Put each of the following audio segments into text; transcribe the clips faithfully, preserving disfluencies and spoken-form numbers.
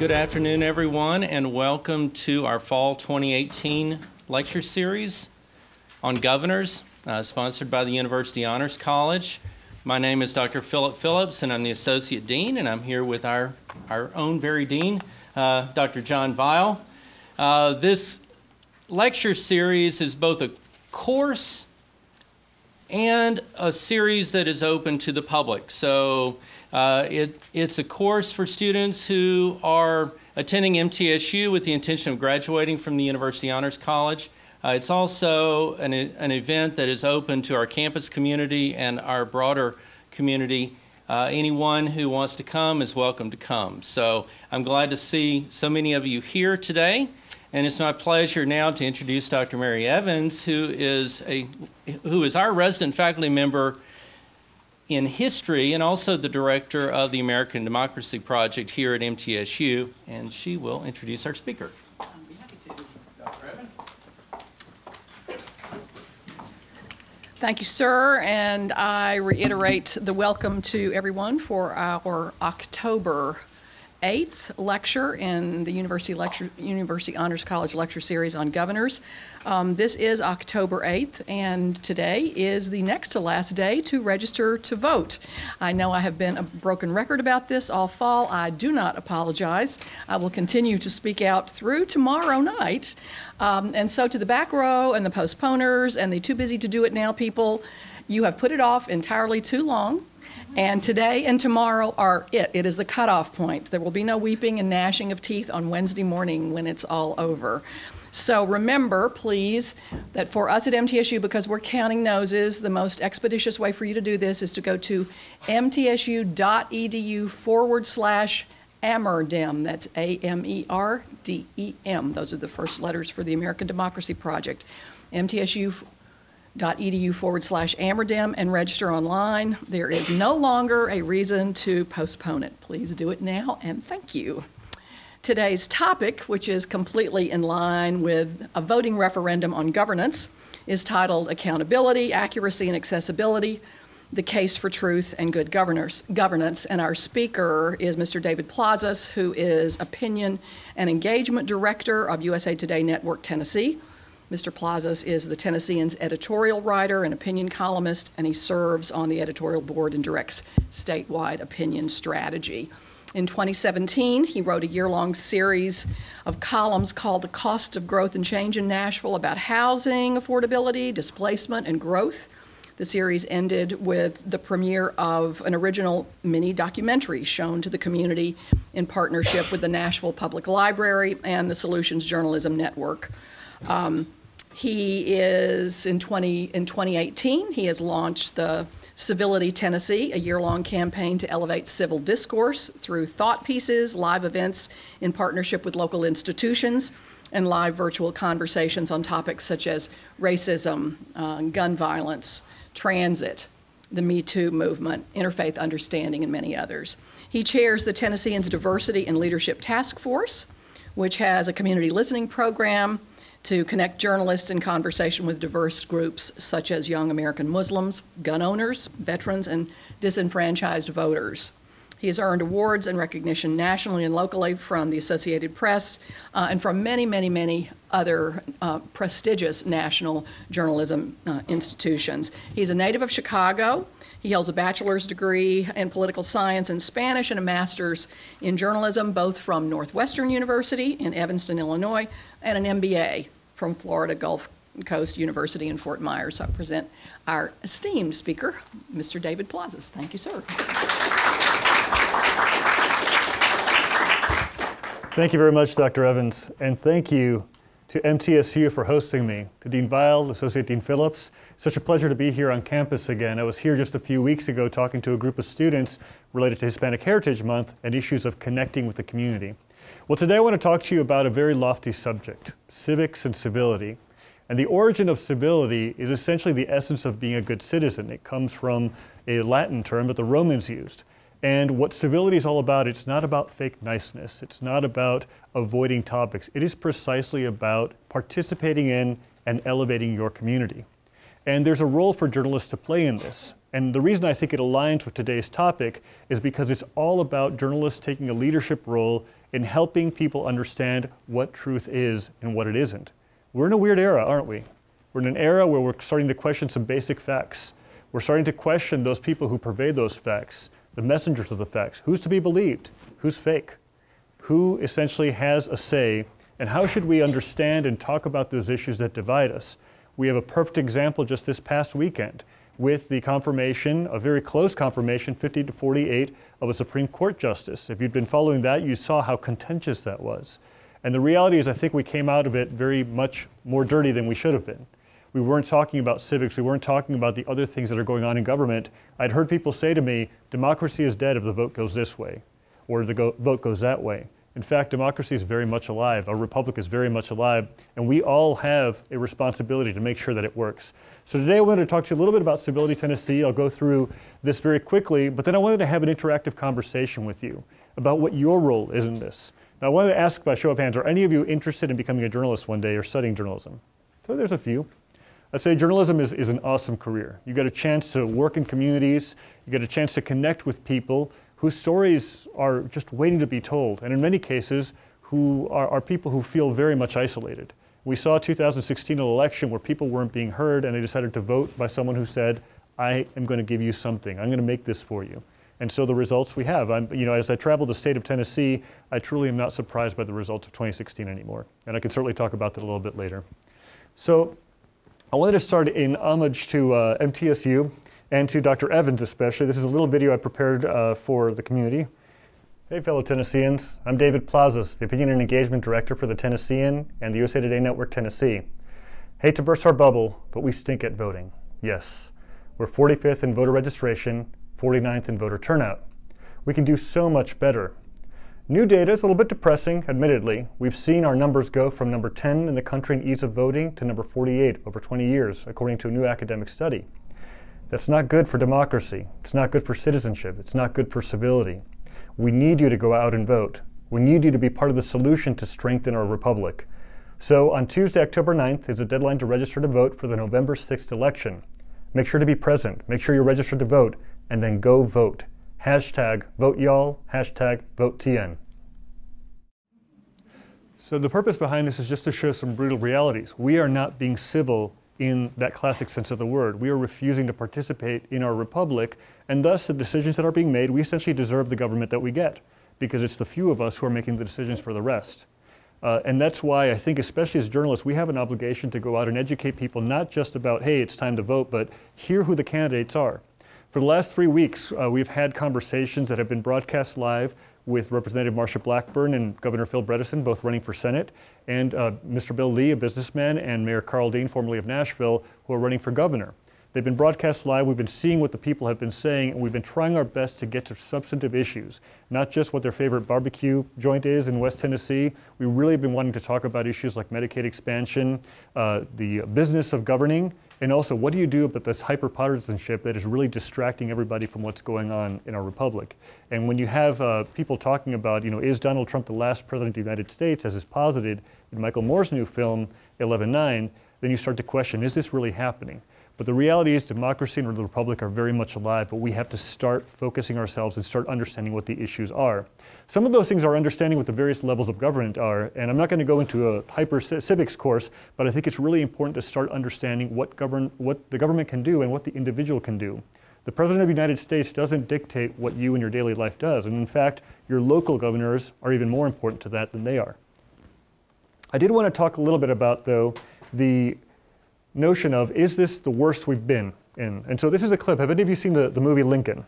Good afternoon, everyone, and welcome to our Fall twenty eighteen lecture series on governors, uh, sponsored by the University Honors College. My name is Doctor Philip Phillips, and I'm the Associate Dean, and I'm here with our, our own very Dean, uh, Doctor John Vile. Uh, this lecture series is both a course and a series that is open to the public. So uh, it, it's a course for students who are attending M T S U with the intention of graduating from the University Honors College. Uh, it's also an, an event that is open to our campus community and our broader community. Uh, anyone who wants to come is welcome to come. So I'm glad to see so many of you here today. And it's my pleasure now to introduce Doctor Mary Evans, who is a who is our resident faculty member in history and also the director of the American Democracy Project here at M T S U. And she will introduce our speaker. I'll be happy to. Doctor Evans. Thank you, sir. And I reiterate the welcome to everyone for our October eighth lecture in the University Lecture, University Honors College Lecture Series on Governors. Um, this is October eighth, and today is the next to last day to register to vote. I know I have been a broken record about this all fall. I do not apologize. I will continue to speak out through tomorrow night. Um, and so to the back row and the postponers and the too busy to do it now people, you have put it off entirely too long. And today and tomorrow are it. It is the cutoff point. There will be no weeping and gnashing of teeth on Wednesday morning when it's all over. So remember, please, that for us at M T S U, because we're counting noses, the most expeditious way for you to do this is to go to mtsu.edu forward slash AMERDEM. That's A M E R D E M. Those are the first letters for the American Democracy Project. mtsu.edu forward slash AMERDEM and register online. There is no longer a reason to postpone it. Please do it now, and thank you. Today's topic, which is completely in line with a voting referendum on governance, is titled Accountability, Accuracy, and Accessibility, the Case for Truth and Good Governors, Governance. And our speaker is Mister David Plazas, who is Opinion and Engagement Director of U S A Today Network Tennessee. Mister Plazas is the Tennessean's editorial writer and opinion columnist, and he serves on the editorial board and directs statewide opinion strategy. In twenty seventeen, he wrote a year-long series of columns called The Cost of Growth and Change in Nashville about housing affordability, displacement, and growth. The series ended with the premiere of an original mini documentary shown to the community in partnership with the Nashville Public Library and the Solutions Journalism Network. Um, he is, in, twenty, in twenty eighteen, he has launched the Civility Tennessee, a year-long campaign to elevate civil discourse through thought pieces, live events in partnership with local institutions, and live virtual conversations on topics such as racism, uh, gun violence, transit, the Me Too movement, interfaith understanding, and many others. He chairs the Tennessean's Diversity and Leadership Task Force, which has a community listening program to connect journalists in conversation with diverse groups such as young American Muslims, gun owners, veterans, and disenfranchised voters. He has earned awards and recognition nationally and locally from the Associated Press uh, and from many, many, many other uh, prestigious national journalism uh, institutions. He's a native of Chicago. He holds a bachelor's degree in political science and Spanish and a master's in journalism, both from Northwestern University in Evanston, Illinois, and an M B A from Florida Gulf Coast University in Fort Myers. So I present our esteemed speaker, Mister David Plazas. Thank you, sir. Thank you very much, Doctor Evans, and thank you to M T S U for hosting me, to Dean Vile, Associate Dean Phillips. Such a pleasure to be here on campus again. I was here just a few weeks ago talking to a group of students related to Hispanic Heritage Month and issues of connecting with the community. Well, today I want to talk to you about a very lofty subject, civics and civility. And the origin of civility is essentially the essence of being a good citizen. It comes from a Latin term that the Romans used. And what civility is all about, it's not about fake niceness. It's not about avoiding topics. It is precisely about participating in and elevating your community. And there's a role for journalists to play in this. And the reason I think it aligns with today's topic is because it's all about journalists taking a leadership role in helping people understand what truth is and what it isn't. We're in a weird era, aren't we? We're in an era where we're starting to question some basic facts. We're starting to question those people who pervade those facts, the messengers of the facts. Who's to be believed? Who's fake? Who essentially has a say? And how should we understand and talk about those issues that divide us? We have a perfect example just this past weekend with the confirmation, a very close confirmation, fifty to forty-eight, of a Supreme Court justice. If you'd been following that, you saw how contentious that was. And the reality is I think we came out of it very much more dirty than we should have been. We weren't talking about civics. We weren't talking about the other things that are going on in government. I'd heard people say to me, democracy is dead if the vote goes this way, or the go vote goes that way. In fact, democracy is very much alive. Our republic is very much alive, and we all have a responsibility to make sure that it works. So today I wanted to talk to you a little bit about Civility Tennessee. I'll go through this very quickly, but then I wanted to have an interactive conversation with you about what your role is in this. Now I wanted to ask by show of hands, are any of you interested in becoming a journalist one day or studying journalism? So there's a few. I'd say journalism is, is an awesome career. You get a chance to work in communities, you get a chance to connect with people whose stories are just waiting to be told, and in many cases, who are, are people who feel very much isolated. We saw a two thousand sixteen election where people weren't being heard, and they decided to vote by someone who said, I am going to give you something. I'm going to make this for you. And so the results we have. I'm, you know, as I travel the state of Tennessee, I truly am not surprised by the results of twenty sixteen anymore. And I can certainly talk about that a little bit later. So I wanted to start in homage to uh, M T S U. And to Doctor Evans especially. This is a little video I prepared uh, for the community. Hey fellow Tennesseans, I'm David Plazas, the Opinion and Engagement Director for the Tennessean and the U S A Today Network Tennessee. Hate to burst our bubble, but we stink at voting. Yes, we're forty-fifth in voter registration, forty-ninth in voter turnout. We can do so much better. New data is a little bit depressing, admittedly. We've seen our numbers go from number ten in the country in ease of voting to number forty-eight over twenty years, according to a new academic study. That's not good for democracy. It's not good for citizenship. It's not good for civility. We need you to go out and vote. We need you to be part of the solution to strengthen our republic. So on Tuesday, October ninth, is the deadline to register to vote for the November sixth election. Make sure to be present. Make sure you're registered to vote, and then go vote. Hashtag vote y'all, hashtag vote T N. So the purpose behind this is just to show some brutal realities. We are not being civil in that classic sense of the word. We are refusing to participate in our republic, and thus the decisions that are being made, we essentially deserve the government that we get, because it's the few of us who are making the decisions for the rest. Uh, and that's why I think, especially as journalists, we have an obligation to go out and educate people, not just about, hey, it's time to vote, but hear who the candidates are. For the last three weeks, uh, we've had conversations that have been broadcast live with Representative Marsha Blackburn and Governor Phil Bredesen, both running for Senate, and uh, Mister Bill Lee, a businessman, and Mayor Carl Dean, formerly of Nashville, who are running for governor. They've been broadcast live. We've been seeing what the people have been saying, and we've been trying our best to get to substantive issues, not just what their favorite barbecue joint is in West Tennessee. We really have been wanting to talk about issues like Medicaid expansion, uh, the business of governing, and also what do you do about this hyper-partisanship that is really distracting everybody from what's going on in our republic. And when you have uh, people talking about, you know, is Donald Trump the last president of the United States, as is posited in Michael Moore's new film, eleven nine, then you start to question, is this really happening? But the reality is democracy and the republic are very much alive, but we have to start focusing ourselves and start understanding what the issues are. Some of those things are understanding what the various levels of government are, and I'm not going to go into a hyper civics course, but I think it's really important to start understanding what, govern, what the government can do and what the individual can do. The President of the United States doesn't dictate what you in your daily life does, and in fact, your local governors are even more important to that than they are. I did want to talk a little bit about, though, the notion of, is this the worst we've been in? And so this is a clip. Have any of you seen the, the movie Lincoln?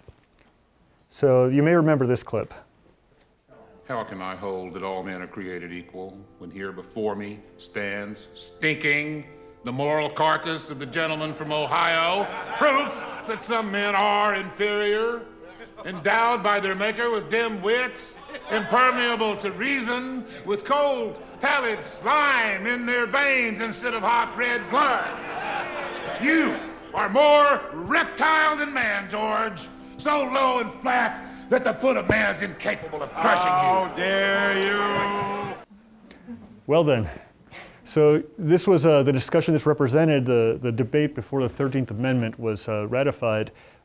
So you may remember this clip. How can I hold that all men are created equal when here before me stands stinking the moral carcass of the gentleman from Ohio, proof that some men are inferior, endowed by their maker with dim wits, impermeable to reason, with cold, pallid slime in their veins instead of hot red blood. You are more reptile than man, George, so low and flat that the foot of man is incapable of crushing you. How dare you! Well then, so this was uh, the discussion this represented, the, the debate before the thirteenth Amendment was uh, ratified.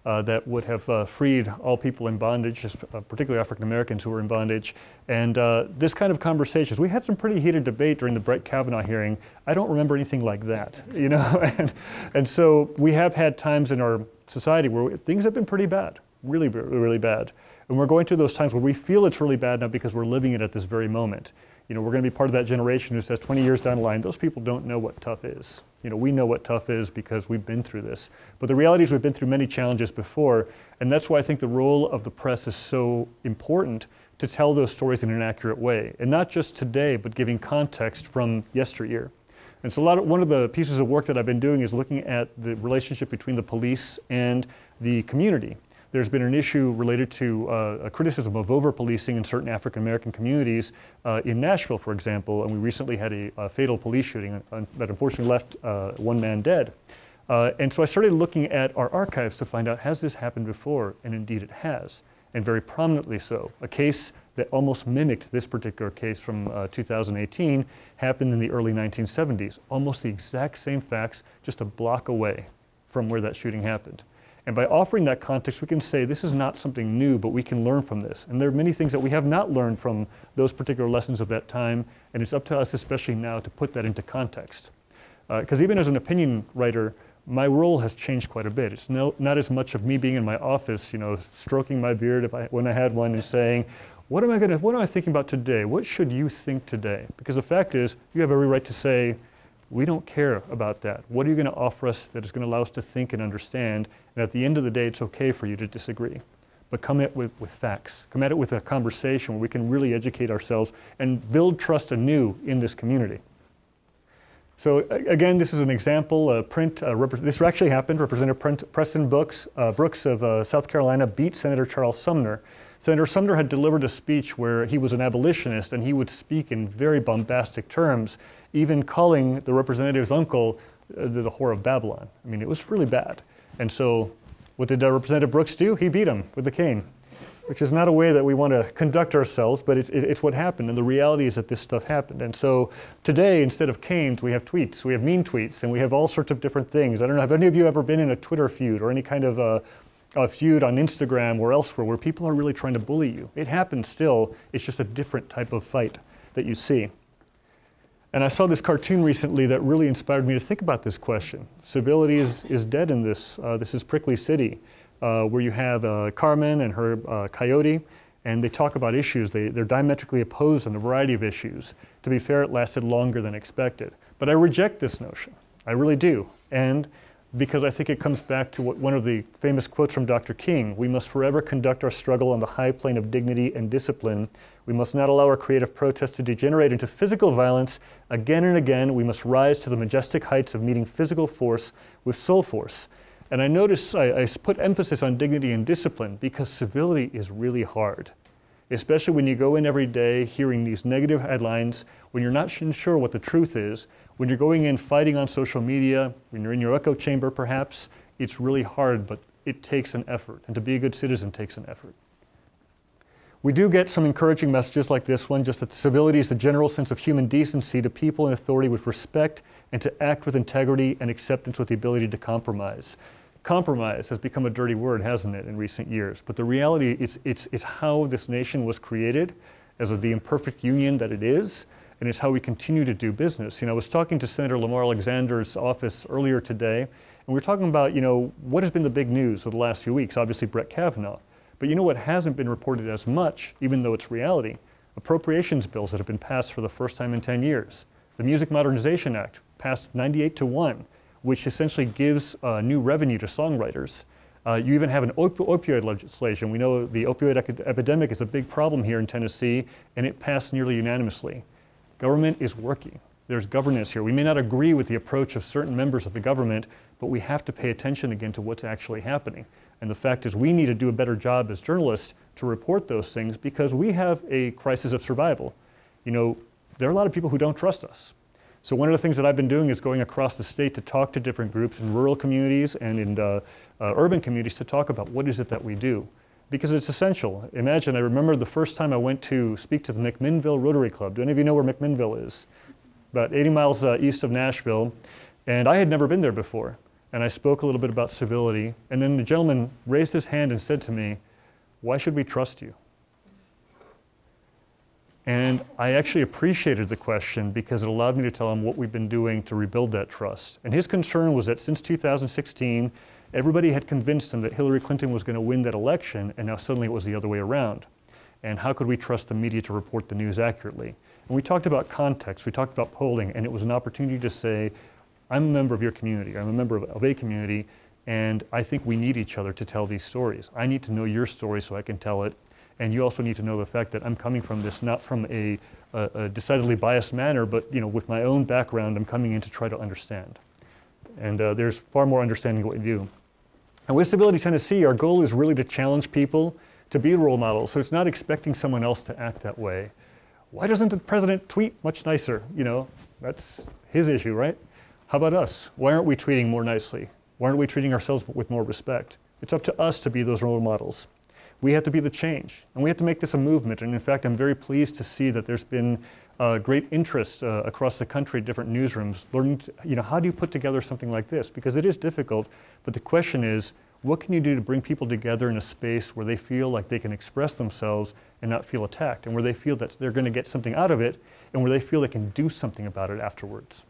uh, that would have uh, freed all people in bondage, just, uh, particularly African Americans who were in bondage. And uh, this kind of conversations, we had some pretty heated debate during the Brett Kavanaugh hearing. I don't remember anything like that, you know? and, and so we have had times in our society where things have been pretty bad, really, really bad. And we're going through those times where we feel it's really bad now because we're living it at this very moment. You know, we're going to be part of that generation who says twenty years down the line, those people don't know what tough is. You know, we know what tough is because we've been through this. But the reality is we've been through many challenges before, and that's why I think the role of the press is so important, to tell those stories in an accurate way. And not just today, but giving context from yesteryear. And so a lot of, one of the pieces of work that I've been doing is looking at the relationship between the police and the community. There's been an issue related to uh, a criticism of over-policing in certain African-American communities uh, in Nashville, for example, and we recently had a, a fatal police shooting uh, that unfortunately left uh, one man dead. Uh, and so I started looking at our archives to find out, has this happened before? And indeed it has, and very prominently so. A case that almost mimicked this particular case from uh, two thousand eighteen happened in the early nineteen seventies. Almost the exact same facts, just a block away from where that shooting happened. And by offering that context, we can say this is not something new, but we can learn from this. And there are many things that we have not learned from those particular lessons of that time, and it's up to us, especially now, to put that into context. Because uh, even as an opinion writer, my role has changed quite a bit. It's no, not as much of me being in my office, you know, stroking my beard if I, when I had one, and saying, what am I gonna, what am I thinking about today? What should you think today? Because the fact is, you have every right to say, we don't care about that. What are you going to offer us that is going to allow us to think and understand? And at the end of the day, it's okay for you to disagree. But come at it with, with facts. Come at it with a conversation where we can really educate ourselves and build trust anew in this community. So again, this is an example. Uh, print. Uh, this actually happened. Representative Print, Preston Brooks, uh, Brooks of uh, South Carolina beat Senator Charles Sumner. Senator Sumner had delivered a speech where he was an abolitionist, and he would speak in very bombastic terms, even calling the representative's uncle uh, the, the whore of Babylon. I mean, it was really bad. And so what did uh, Representative Brooks do? He beat him with the cane, which is not a way that we want to conduct ourselves, but it's, it's what happened. And the reality is that this stuff happened. And so today, instead of canes, we have tweets. We have mean tweets, and we have all sorts of different things. I don't know, have any of you ever been in a Twitter feud or any kind of uh, a feud on Instagram or elsewhere where people are really trying to bully you? It happens still. It's just a different type of fight that you see. And I saw this cartoon recently that really inspired me to think about this question. Civility is, is dead in this. Uh, this is Prickly City, uh, where you have uh, Carmen and her uh, coyote, and they talk about issues. They, they're diametrically opposed on a variety of issues. To be fair, it lasted longer than expected. But I reject this notion. I really do. And because I think it comes back to what, one of the famous quotes from Doctor King: we must forever conduct our struggle on the high plane of dignity and discipline. We must not allow our creative protest to degenerate into physical violence. Again and again, we must rise to the majestic heights of meeting physical force with soul force. And I notice I, I put emphasis on dignity and discipline because civility is really hard, especially when you go in every day hearing these negative headlines, when you're not sure what the truth is, when you're going in fighting on social media, when you're in your echo chamber perhaps. It's really hard, but it takes an effort. And to be a good citizen takes an effort. We do get some encouraging messages like this one, just that civility is the general sense of human decency to people in authority with respect and to act with integrity and acceptance with the ability to compromise. Compromise has become a dirty word, hasn't it, in recent years? But the reality is it's, it's how this nation was created as of the imperfect union that it is, and it's how we continue to do business. You know, I was talking to Senator Lamar Alexander's office earlier today, and we were talking about, you know, what has been the big news of the last few weeks? Obviously, Brett Kavanaugh. But you know what hasn't been reported as much, even though it's reality? Appropriations bills that have been passed for the first time in ten years. The Music Modernization Act passed ninety-eight to one, which essentially gives uh, new revenue to songwriters. Uh, you even have an op opioid legislation. We know the opioid epidemic is a big problem here in Tennessee, and it passed nearly unanimously. Government is working. There's governance here. We may not agree with the approach of certain members of the government, but we have to pay attention again to what's actually happening. And the fact is we need to do a better job as journalists to report those things because we have a crisis of survival. You know, there are a lot of people who don't trust us. So one of the things that I've been doing is going across the state to talk to different groups in rural communities and in uh, uh, urban communities to talk about what is it that we do. Because it's essential. Imagine, I remember the first time I went to speak to the McMinnville Rotary Club. Do any of you know where McMinnville is? About eighty miles uh, east of Nashville. And I had never been there before. and I spoke a little bit about civility, and then the gentleman raised his hand and said to me, "Why should we trust you?" And I actually appreciated the question because it allowed me to tell him what we've been doing to rebuild that trust. And his concern was that since two thousand sixteen, everybody had convinced him that Hillary Clinton was going to win that election, and now suddenly it was the other way around. And how could we trust the media to report the news accurately? And we talked about context, we talked about polling, and it was an opportunity to say, I'm a member of your community, I'm a member of, of a community, and I think we need each other to tell these stories. I need to know your story so I can tell it, and you also need to know the fact that I'm coming from this not from a, a, a decidedly biased manner, but you know, with my own background, I'm coming in to try to understand. And uh, there's far more understanding of what we do. And with Civility Tennessee, our goal is really to challenge people to be role models. So it's not expecting someone else to act that way. Why doesn't the president tweet much nicer? You know, that's his issue, right? How about us? Why aren't we tweeting more nicely? Why aren't we treating ourselves with more respect? It's up to us to be those role models. We have to be the change, and we have to make this a movement. And in fact, I'm very pleased to see that there's been uh, great interest uh, across the country, different newsrooms, learning, to, you know, how do you put together something like this? Because it is difficult, but the question is, what can you do to bring people together in a space where they feel like they can express themselves and not feel attacked, and where they feel that they're going to get something out of it, and where they feel they can do something about it afterwards?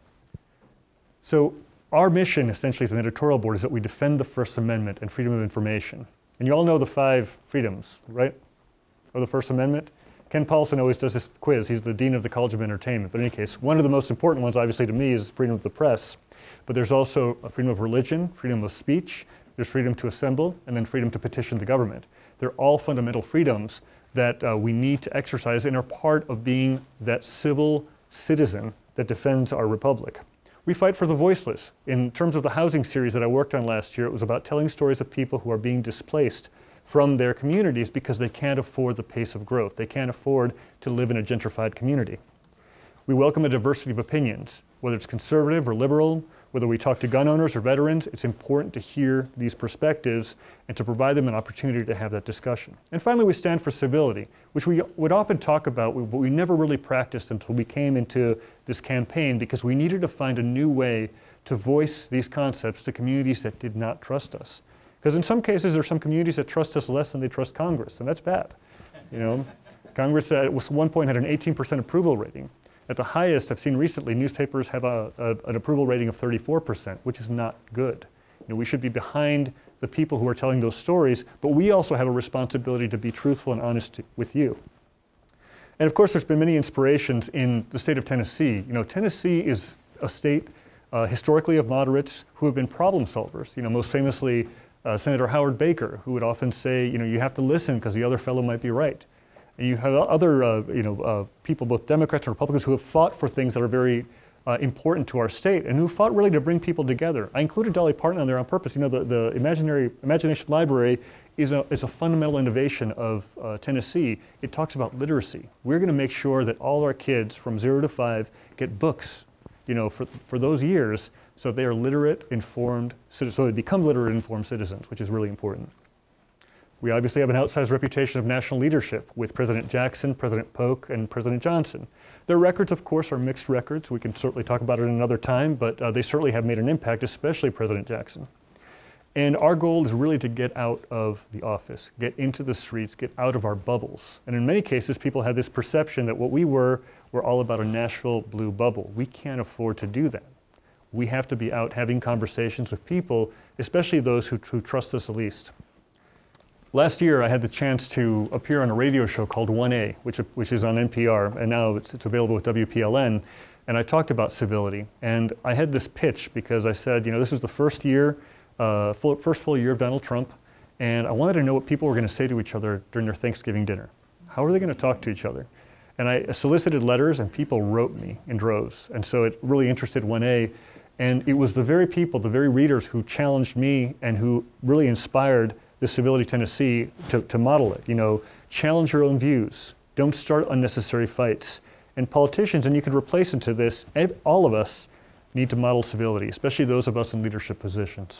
So our mission, essentially, as an editorial board, is that we defend the First Amendment and freedom of information. And you all know the five freedoms, right, of the First Amendment? Ken Paulson always does this quiz. He's the dean of the College of Entertainment. But in any case, one of the most important ones, obviously, to me, is freedom of the press. But there's also a freedom of religion, freedom of speech, there's freedom to assemble, and then freedom to petition the government. They're all fundamental freedoms that uh, we need to exercise and are part of being that civil citizen that defends our republic. We fight for the voiceless. In terms of the housing series that I worked on last year, it was about telling stories of people who are being displaced from their communities because they can't afford the pace of growth. They can't afford to live in a gentrified community. We welcome a diversity of opinions, whether it's conservative or liberal, whether we talk to gun owners or veterans. It's important to hear these perspectives and to provide them an opportunity to have that discussion. And finally, we stand for civility, which we would often talk about, but we never really practiced until we came into this campaign, because we needed to find a new way to voice these concepts to communities that did not trust us. Because in some cases, there are some communities that trust us less than they trust Congress, and that's bad. You know, Congress at one point had an eighteen percent approval rating. At the highest I've seen recently, newspapers have a, a, an approval rating of thirty-four percent, which is not good. You know, we should be behind the people who are telling those stories, but we also have a responsibility to be truthful and honest with you. And of course, there's been many inspirations in the state of Tennessee. You know, Tennessee is a state uh, historically of moderates who have been problem solvers. You know, most famously, uh, Senator Howard Baker, who would often say, you know, you have to listen because the other fellow might be right. And you have other, uh, you know, uh, people, both Democrats and Republicans, who have fought for things that are very uh, important to our state, and who fought really to bring people together. I included Dolly Parton on there on purpose. You know, the, the Imaginary Imagination Library is a, is a fundamental innovation of uh, Tennessee. It talks about literacy. We're going to make sure that all our kids from zero to five get books, you know, for, for those years, so they are literate, informed, so they become literate, informed citizens, which is really important. We obviously have an outsized reputation of national leadership with President Jackson, President Polk, and President Johnson. Their records, of course, are mixed records. We can certainly talk about it another time, but uh, they certainly have made an impact, especially President Jackson. And our goal is really to get out of the office, get into the streets, get out of our bubbles. And in many cases, people have this perception that what we were, were all about a Nashville blue bubble. We can't afford to do that. We have to be out having conversations with people, especially those who, who trust us the least. Last year, I had the chance to appear on a radio show called one A, which, which is on N P R, and now it's, it's available with W P L N, and I talked about civility. And I had this pitch because I said, you know, this is the first year, uh, full, first full year of Donald Trump, and I wanted to know what people were going to say to each other during their Thanksgiving dinner. How are they going to talk to each other? And I solicited letters, and people wrote me in droves, and so it really interested one A. And it was the very people, the very readers who challenged me and who really inspired the Civility Tennessee to, to model it. You know, challenge your own views. Don't start unnecessary fights. And politicians, and you could replace into this, all of us need to model civility, especially those of us in leadership positions.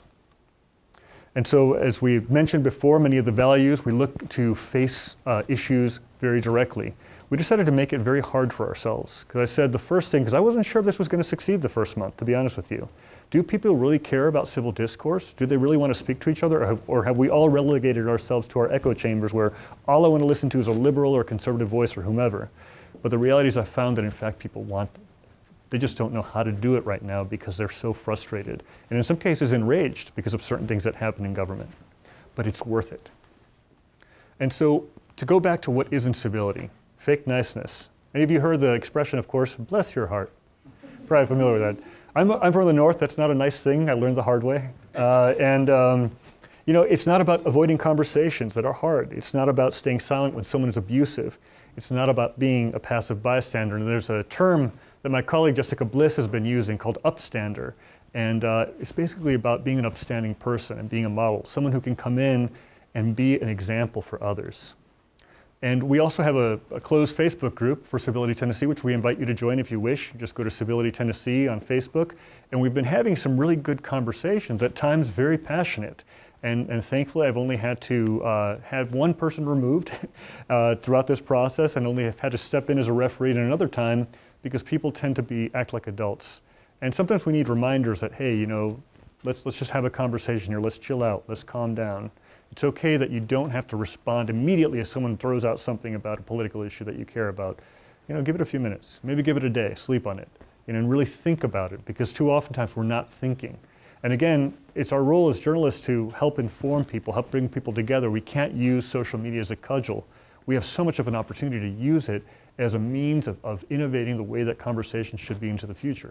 And so, as we mentioned before, many of the values, we look to face uh, issues very directly. We we decided to make it very hard for ourselves. Because I said the first thing, because I wasn't sure if this was going to succeed the first month, to be honest with you. Do people really care about civil discourse? Do they really want to speak to each other? Or have, or have we all relegated ourselves to our echo chambers where all I want to listen to is a liberal or conservative voice or whomever? But the reality is I've found that in fact people want them. They just don't know how to do it right now because they're so frustrated. And in some cases enraged because of certain things that happen in government. But it's worth it. And so to go back to what isn't civility, fake niceness. Any of you heard the expression, of course, bless your heart? Probably familiar with that. I'm, I'm from the North. That's not a nice thing. I learned the hard way. Uh, and um, you know, it's not about avoiding conversations that are hard. It's not about staying silent when someone is abusive. It's not about being a passive bystander. And there's a term that my colleague Jessica Bliss has been using called upstander. And uh, it's basically about being an upstanding person and being a model, someone who can come in and be an example for others. And we also have a, a closed Facebook group for Civility Tennessee, which we invite you to join if you wish. Just go to Civility Tennessee on Facebook. And we've been having some really good conversations, at times very passionate. And, and thankfully, I've only had to uh, have one person removed uh, throughout this process, and only have had to step in as a referee at another time because people tend to be act like adults. And sometimes we need reminders that, hey, you know, let's, let's just have a conversation here. Let's chill out. Let's calm down. It's okay that you don't have to respond immediately if someone throws out something about a political issue that you care about. You know, give it a few minutes, maybe give it a day, sleep on it, you know, and really think about it, because too oftentimes we're not thinking. And again, it's our role as journalists to help inform people, help bring people together. We can't use social media as a cudgel. We have so much of an opportunity to use it as a means of, of innovating the way that conversations should be into the future.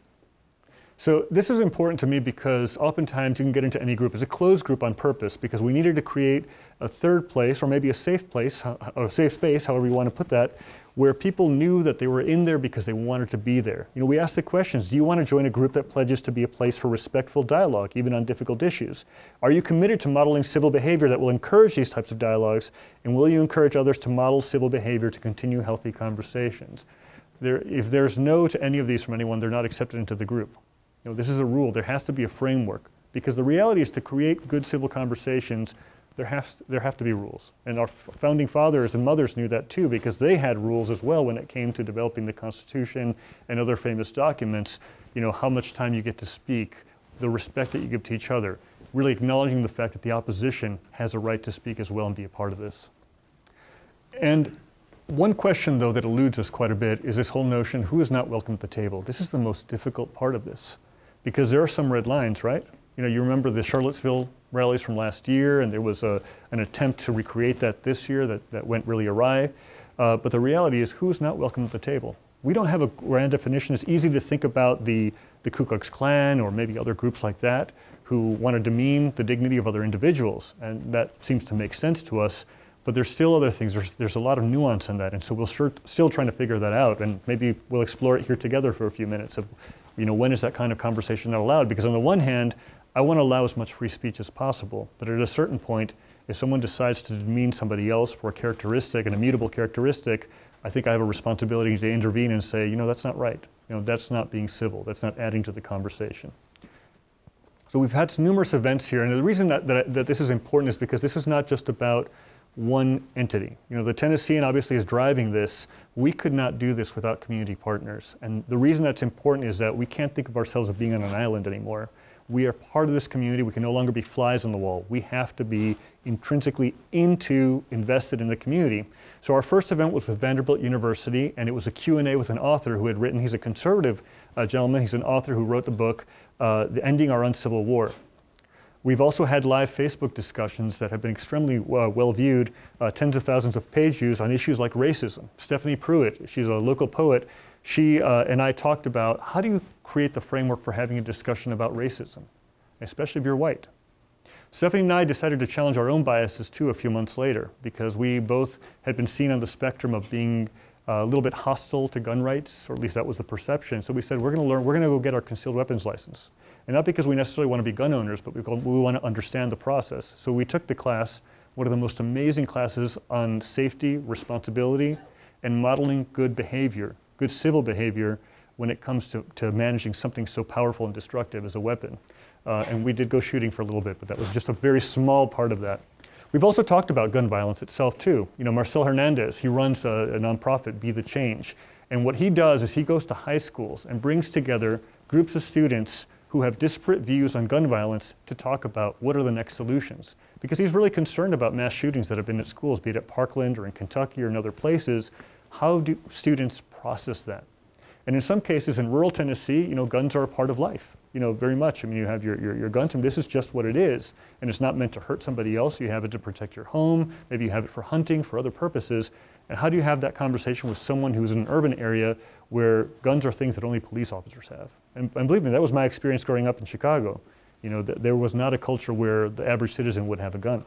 So this is important to me because oftentimes you can get into any group. It's a closed group on purpose because we needed to create a third place, or maybe a safe place, or a safe space, however you want to put that, where people knew that they were in there because they wanted to be there. You know, we asked the questions, do you want to join a group that pledges to be a place for respectful dialogue, even on difficult issues? Are you committed to modeling civil behavior that will encourage these types of dialogues? And will you encourage others to model civil behavior to continue healthy conversations? There, if there's no to any of these from anyone, they're not accepted into the group. You know, this is a rule. There has to be a framework, because the reality is to create good civil conversations, there has to, there have to be rules. And our founding fathers and mothers knew that too, because they had rules as well when it came to developing the Constitution and other famous documents. You know, how much time you get to speak, the respect that you give to each other, really acknowledging the fact that the opposition has a right to speak as well and be a part of this. And one question, though, that eludes us quite a bit is this whole notion, who is not welcome at the table? This is the most difficult part of this, because there are some red lines, right? You know, you remember the Charlottesville rallies from last year, and there was a, an attempt to recreate that this year that, that went really awry. Uh, but the reality is, who is not welcome at the table? We don't have a grand definition. It's easy to think about the, the Ku Klux Klan or maybe other groups like that who want to demean the dignity of other individuals, and that seems to make sense to us. But there's still other things. There's, there's a lot of nuance in that, and so we're still, still trying to figure that out, and maybe we'll explore it here together for a few minutes of, you know, when is that kind of conversation not allowed? Because on the one hand, I want to allow as much free speech as possible, but at a certain point, if someone decides to demean somebody else for a characteristic, an immutable characteristic, I think I have a responsibility to intervene and say, you know, that's not right. You know, that's not being civil. That's not adding to the conversation. So we've had numerous events here, and the reason that, that, that this is important is because this is not just about one entity. You know, the Tennessean obviously is driving this. We could not do this without community partners. And the reason that's important is that we can't think of ourselves as being on an island anymore. We are part of this community. We can no longer be flies on the wall. We have to be intrinsically into, invested in the community. So our first event was with Vanderbilt University, and it was a Q and A with an author who had written, he's a conservative uh, gentleman, he's an author who wrote the book, uh, The Ending Our Uncivil War. We've also had live Facebook discussions that have been extremely uh, well viewed, uh, tens of thousands of page views on issues like racism. Stephanie Pruitt, she's a local poet, she uh, and I talked about how do you create the framework for having a discussion about racism, especially if you're white. Stephanie and I decided to challenge our own biases too a few months later, because we both had been seen on the spectrum of being uh, a little bit hostile to gun rights, or at least that was the perception. So we said, we're going to learn, we're going to go get our concealed weapons license. And not because we necessarily want to be gun owners, but we, we want to understand the process. So we took the class, one of the most amazing classes on safety, responsibility, and modeling good behavior, good civil behavior when it comes to, to managing something so powerful and destructive as a weapon. Uh, and we did go shooting for a little bit, but that was just a very small part of that. We've also talked about gun violence itself too. You know, Marcel Hernandez, he runs a, a nonprofit, Be the Change. And what he does is he goes to high schools and brings together groups of students who have disparate views on gun violence to talk about what are the next solutions. Because he's really concerned about mass shootings that have been at schools, be it at Parkland or in Kentucky or in other places. How do students process that? And in some cases in rural Tennessee, you know, guns are a part of life, you know, very much. I mean, you have your, your, your guns, and this is just what it is. And it's not meant to hurt somebody else. You have it to protect your home. Maybe you have it for hunting, for other purposes. And how do you have that conversation with someone who's in an urban area where guns are things that only police officers have? And, and believe me, that was my experience growing up in Chicago. You know, th there was not a culture where the average citizen would have a gun.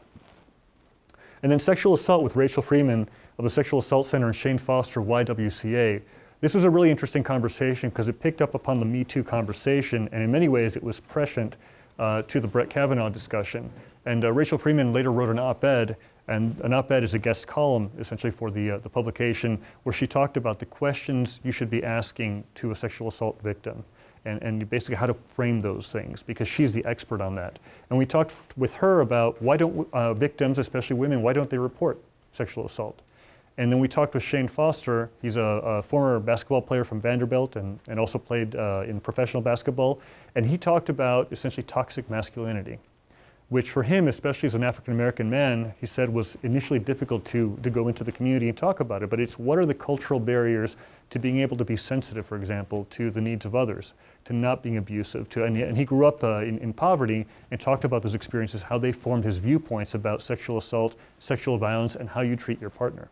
And then sexual assault with Rachel Freeman of the Sexual Assault Center and Shane Foster, Y W C A. This was a really interesting conversation because it picked up upon the Me Too conversation, and in many ways it was prescient uh, to the Brett Kavanaugh discussion. And uh, Rachel Freeman later wrote an op-ed, and an op-ed is a guest column essentially for the, uh, the publication, where she talked about the questions you should be asking to a sexual assault victim. And, and basically how to frame those things, because she's the expert on that. And we talked with her about why don't uh, victims, especially women, why don't they report sexual assault? And then we talked with Shane Foster. He's a, a former basketball player from Vanderbilt and, and also played uh, in professional basketball. And he talked about essentially toxic masculinity, which for him, especially as an African-American man, he said was initially difficult to, to go into the community and talk about it. But it's what are the cultural barriers to being able to be sensitive, for example, to the needs of others, to not being abusive. To, and, and he grew up uh, in, in poverty and talked about those experiences, how they formed his viewpoints about sexual assault, sexual violence, and how you treat your partner.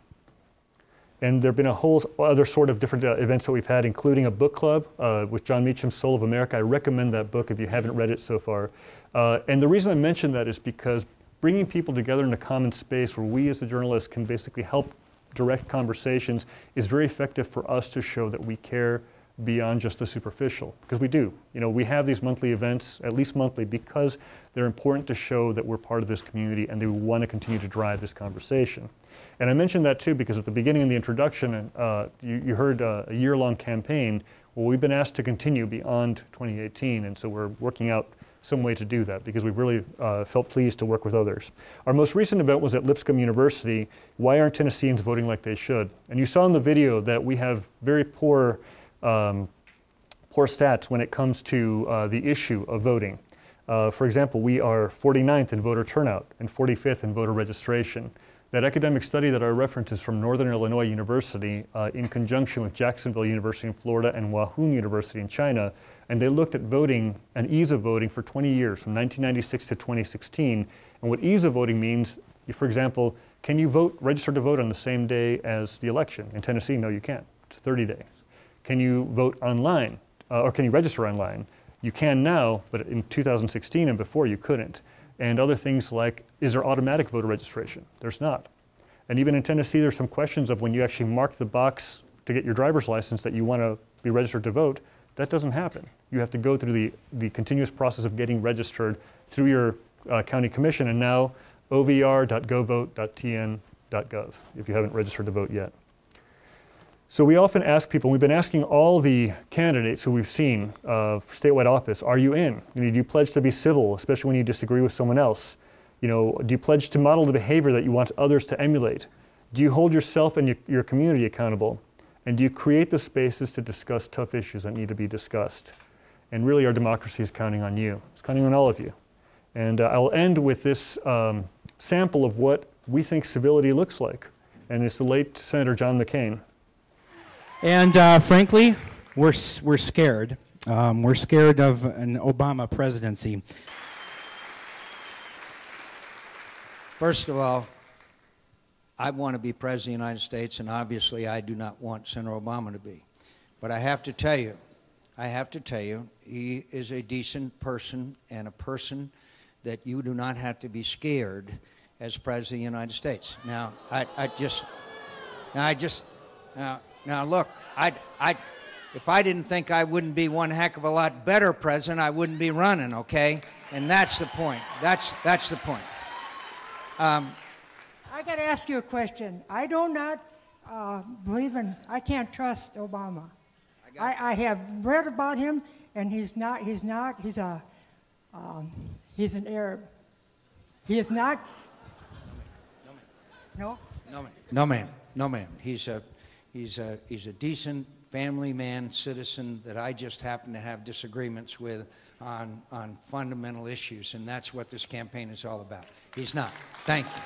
And there have been a whole other sort of different uh, events that we've had, including a book club uh, with John Meacham's Soul of America. I recommend that book if you haven't read it so far. Uh, and the reason I mention that is because bringing people together in a common space where we as the journalists can basically help direct conversations is very effective for us to show that we care beyond just the superficial, because we do. You know, we have these monthly events, at least monthly, because they're important to show that we're part of this community and they want to continue to drive this conversation. And I mentioned that too because at the beginning of the introduction, uh, you, you heard uh, a year-long campaign. Well, we've been asked to continue beyond twenty eighteen, and so we're working out some way to do that because we've really uh, felt pleased to work with others. Our most recent event was at Lipscomb University. Why aren't Tennesseans voting like they should? And you saw in the video that we have very poor, um, poor stats when it comes to uh, the issue of voting. Uh, for example, we are forty-ninth in voter turnout and forty-fifth in voter registration. That academic study that I reference is from Northern Illinois University uh, in conjunction with Jacksonville University in Florida and Wahoo University in China. And they looked at voting and ease of voting for twenty years, from nineteen ninety-six to twenty sixteen. And what ease of voting means, for example, can you vote, register to vote on the same day as the election? In Tennessee, no, you can't. It's thirty days. Can you vote online, uh, or can you register online? You can now, but in two thousand sixteen and before you couldn't. And other things like, is there automatic voter registration? There's not. And even in Tennessee, there's some questions of when you actually mark the box to get your driver's license that you want to be registered to vote. That doesn't happen. You have to go through the, the continuous process of getting registered through your uh, county commission, and now o v r dot go vote dot t n dot gov if you haven't registered to vote yet. So we often ask people, we've been asking all the candidates who we've seen uh, for statewide office, are you in? You know, do you pledge to be civil, especially when you disagree with someone else? You know, do you pledge to model the behavior that you want others to emulate? Do you hold yourself and your, your community accountable? And do you create the spaces to discuss tough issues that need to be discussed? And really our democracy is counting on you. It's counting on all of you. And uh, I'll end with this um, sample of what we think civility looks like. And it's the late Senator John McCain. And uh, frankly, we're, we're scared. Um, we're scared of an Obama presidency. First of all, I want to be President of the United States, and obviously I do not want Senator Obama to be. But I have to tell you, I have to tell you, he is a decent person and a person that you do not have to be scared as President of the United States. Now, I, I just, now I just, now, now look, I, I, if I didn't think I wouldn't be one heck of a lot better president, I wouldn't be running, okay? And that's the point. That's, that's the point. Um, I got to ask you a question. I do not uh, believe in, I can't trust Obama. I, I, I have read about him, and he's not, he's not, he's a, um, he's an Arab. He is not, No? No, ma'am. No, ma'am. No, ma'am. He's a, he's a, he's a decent family man, citizen that I just happen to have disagreements with on, on fundamental issues, and that's what this campaign is all about. He's not. Thank you.